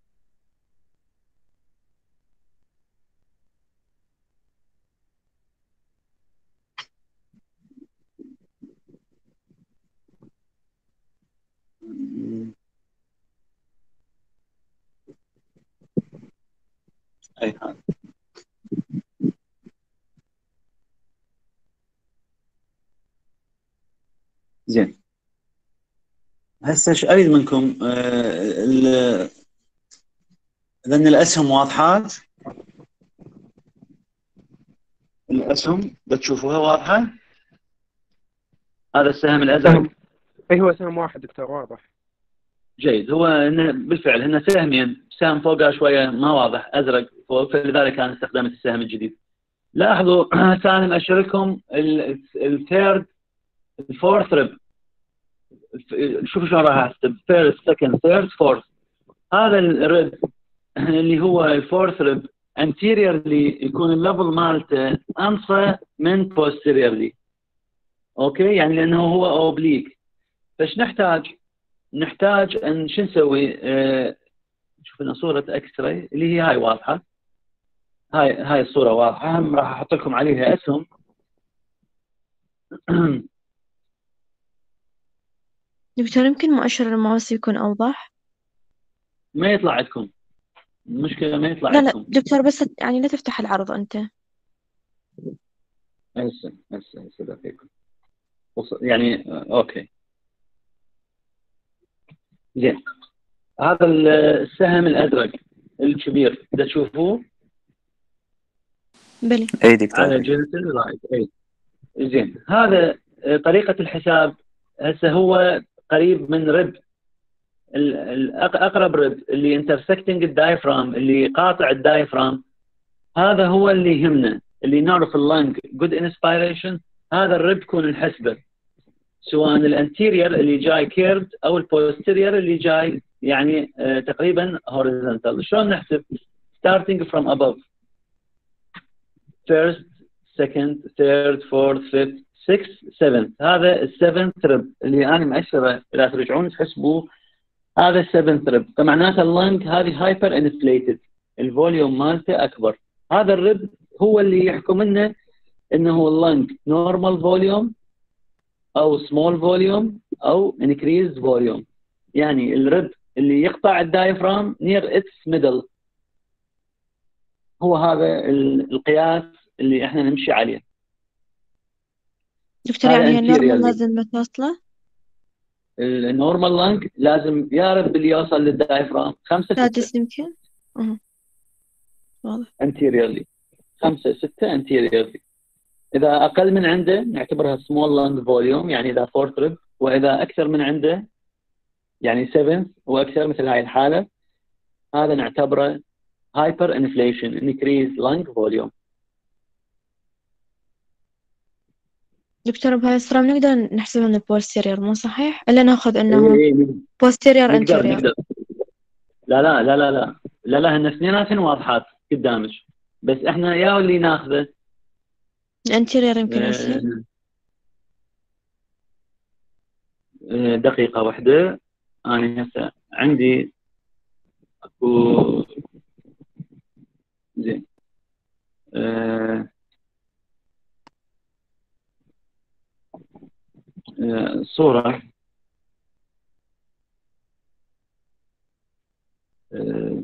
اي هذا زين. هسه ايش اريد منكم؟ آه لان الاسهم واضحات، الاسهم بتشوفوها واضحه. هذا السهم الازرق. سهم اي هو سهم واحد دكتور واضح. جيد، هو إنه بالفعل هن سهمين، سهم فوقها شويه ما واضح ازرق فوق، فلذلك انا استخدمت السهم الجديد. لاحظوا ثاني مأشر لكم الثيرد الفورث ريب، شوفوا شلون راح احسب فيرست سكند ثيرد فورث. هذا الريب اللي هو الفورث ريب anteriorly يكون الليفل مالته انصى من posteriorly. اوكي يعني لانه هو اوبليك. فايش نحتاج؟ نحتاج ان شو نسوي؟ اه شوف لنا صوره اكس راي اللي هي هاي واضحه، هاي هاي الصوره واضحه، هم راح احط لكم عليها اسهم. دكتور يمكن مؤشر الماوس يكون أوضح؟ ما يطلع عندكم، المشكله ما يطلع لا لا عندكم. دكتور بس يعني لا تفتح العرض أنت. هسه هسه هسه دقيقه يعني اوكي زين. هذا السهم الازرق الكبير اذا تشوفوه بلي اي دكتور. على جهه الرايت. اي زين، هذا طريقه الحساب. هسه هو قريب من ريب، الاقرب ريب اللي انترسكتنج الدايفرام، اللي قاطع الدايفرام، هذا هو اللي يهمنا، اللي نعرف اللنج جود انسبيريشن. هذا الريب تكون نحسبه، سواء الانتيرير اللي جاي كيرد او البوستيرير اللي جاي يعني آه تقريبا هوريزونتال. شلون نحسب؟ starting from above first second third fourth fifth sixth seventh. هذا السفنث ريب اللي انا مأشره، اذا ترجعون تحسبوه هذا السفنث ريب، فمعناته اللنج هذه هايبر انفليتد، الفوليوم مالته اكبر. هذا الريب هو اللي يحكم لنا انه اللنج نورمال فوليوم او سمول فوليوم او انكريز فوليوم. يعني الريب اللي يقطع الدايفرام نير اتس ميدل، هو هذا القياس اللي احنا نمشي عليه. دكتور هذا يعني هي النورمال anteriorly. لازم متواصلة؟ النورمال لانج لازم يا رب اللي يوصل للدايفرام خمسة ستة سادس يمكن؟ أه واضح. anteriorly، خمسة ستة anteriorly. إذا أقل من عنده نعتبرها small lung volume، يعني إذا four trip، وإذا أكثر من عنده يعني seven وأكثر مثل هاي الحالة، هذا نعتبره hyper inflation increase lung volume. دكتور بهاي الصورة بنقدر نحسبها من البوستيريور مو صحيح؟ إلا ناخذ إنه إيه إيه posterior نقدر anterior. نقدر لا لا لا لا لا لا لا هن اثنيناتهن واضحات قدامك، بس احنا يا اللي ناخذه الانتيريور يمكن أسهل. آه، دقيقة واحدة. أنا هسه عندي أكو زين آه، آه، صورة آه،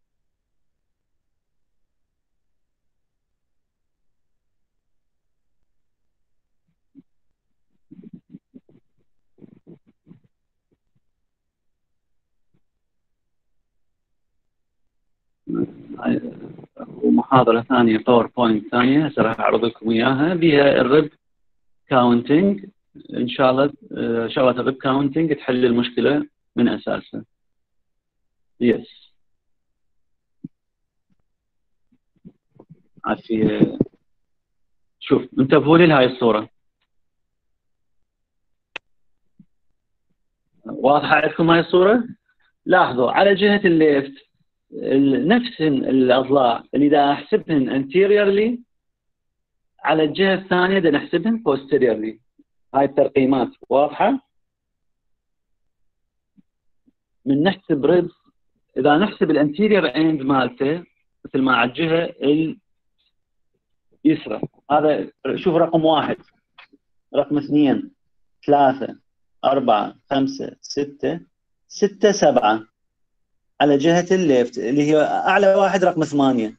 ومحاضرة ثانية باوربوينت ثانية هسه راح أعرض لكم إياها بها الرب كاونتنج. إن شاء الله آه، شغلة الرب كاونتنج تحل المشكلة من أساسها. يس عافية. شوف انتبهوا لي لهاي الصورة، واضحة عندكم هاي الصورة؟ لاحظوا على جهة الليفت نفس الأضلاع اللي دا أحسبهن anteriorly، على الجهة الثانية دا نحسبهن posteriorly. هاي الترقيمات واضحة؟ من نحسب ريبس، إذا نحسب الانتيريور اند مالته مثل ما على الجهة اليسرى، هذا شوف رقم واحد، رقم اثنين، ثلاثة، أربعة، خمسة، ستة، ستة، سبعة على جهة الليفت اللي هي أعلى واحد رقم ثمانية.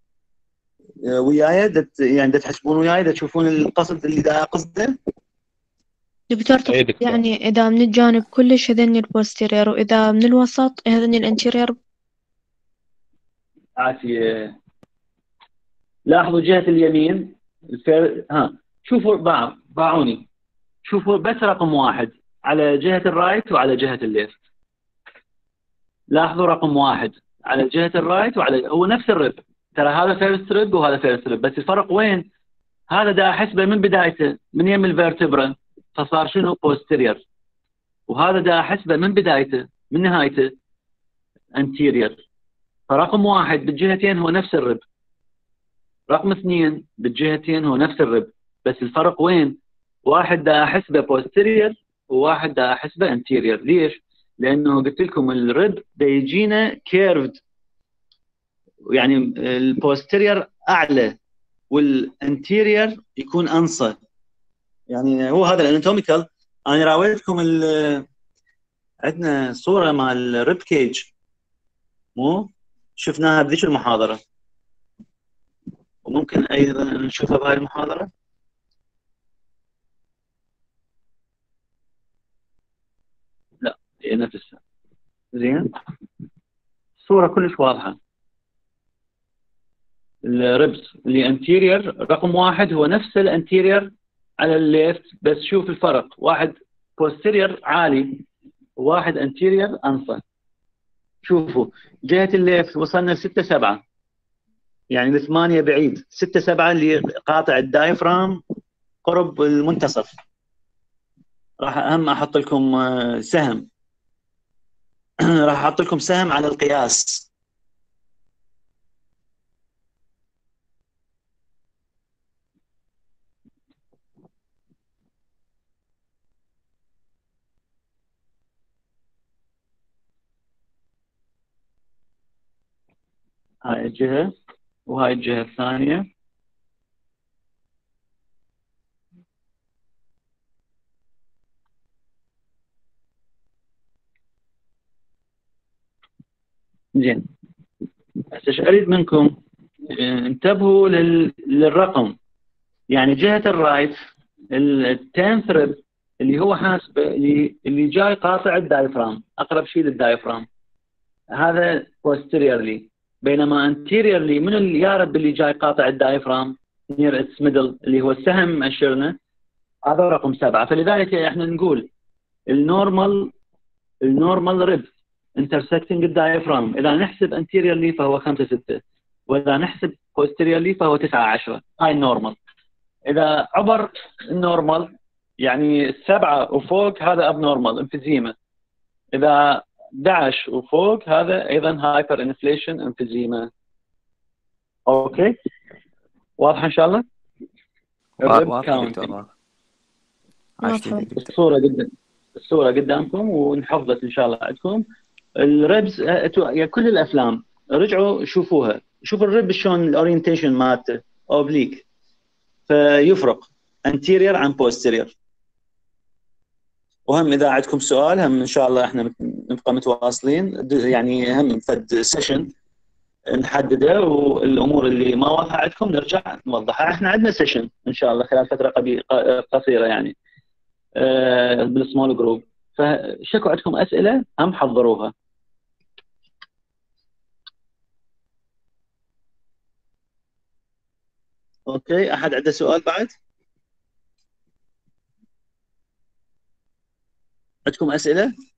وياي دت يعني دت تحسبون وياي دت تشوفون القصد اللي دا قصده. دكتور أي تقصد دكتور. يعني إذا من الجانب كلش هذني البوستيريور وإذا من الوسط هذني الانتيريور. عافية. لاحظوا جهة اليمين الفير... ها شوفوا باع باعوني شوفوا بس رقم واحد على جهة الرايت وعلى جهة الليفت. لاحظوا رقم واحد على جهة الرايت وعلى هو نفس الرب، ترى هذا فيرست رب وهذا فيرست رب، بس الفرق وين؟ هذا دا احسبه من بدايته من يم الفيرتبرا فصار شنو بوستيريور، وهذا دا احسبه من بدايته من نهايته انتيريور. فرقم واحد بالجهتين هو نفس الرب، رقم اثنين بالجهتين هو نفس الرب، بس الفرق وين؟ واحد دا احسبه بوستيريور وواحد دا احسبه انتيريور. ليش؟ لانه قلت لكم الرب دا يجينا كيرفد، يعني البوستيريور اعلى والانتيريور يكون انصى. يعني هو هذا الاناتوميكال. انا راويتكم عندنا صوره مال الريب كيج مو شفناها بذيك المحاضره، وممكن ايضا نشوفها بهاي المحاضره. لا هي نفسها. زين الصوره كلش واضحه. الريبس اللي انتيريور رقم واحد هو نفس الانتيريور على الليفت، بس شوف الفرق، واحد بوستيريور عالي وواحد انتيريور انصى. شوفوا جهة الليفت وصلنا لستة سبعة، يعني الثمانية بعيد، ستة سبعة اللي قاطع الدايفرام قرب المنتصف. راح أهم أحط لكم سهم راح أحط لكم سهم على القياس. هاي الجهة وهاي الجهة الثانية. زين هسه ايش اريد منكم؟ انتبهوا لل... للرقم. يعني جهة الرايت التنث ريب اللي هو حاسبه اللي اللي جاي قاطع الدايفرام، اقرب شيء للدايفرام، هذا posteriorly. بينما anteriorly من اليارب اللي جاي قاطع الدايفرام near its middle اللي هو السهم اشرنا، هذا رقم سبعة. فلذلك احنا نقول النورمال النورمال ريب intersecting الدايفرام اذا نحسب anteriorly فهو خمسة ستة، واذا نحسب posteriorly فهو تسعة عشرة. هاي النورمال. اذا عبر النورمال يعني السبعة وفوق هذا abnormal emphysema. اذا أحد عشر وفوق هذا ايضا هايبر انفليشن emphysema. اوكي واضحه ان شاء الله؟ الريب واضح كاونتنج. دكتور عشتي واضحة. دكتور. الصوره قدام الصوره قدامكم ونحفظت ان شاء الله عندكم. الريبز يعني كل الافلام رجعوا شوفوها، شوفوا الريب شلون الاورينتيشن مالته اوبليك، فيفرق anterior عن posterior. وهم اذا عندكم سؤال هم ان شاء الله احنا نبقى متواصلين، يعني هم فد سيشن نحدده، والامور اللي ما واضحه عندكم نرجع نوضحها. احنا عندنا سيشن ان شاء الله خلال فتره قصيره يعني آه بالسمول جروب، فشكوا عندكم اسئله هم حضروها. اوكي احد عنده سؤال بعد؟ عندكم اسئله؟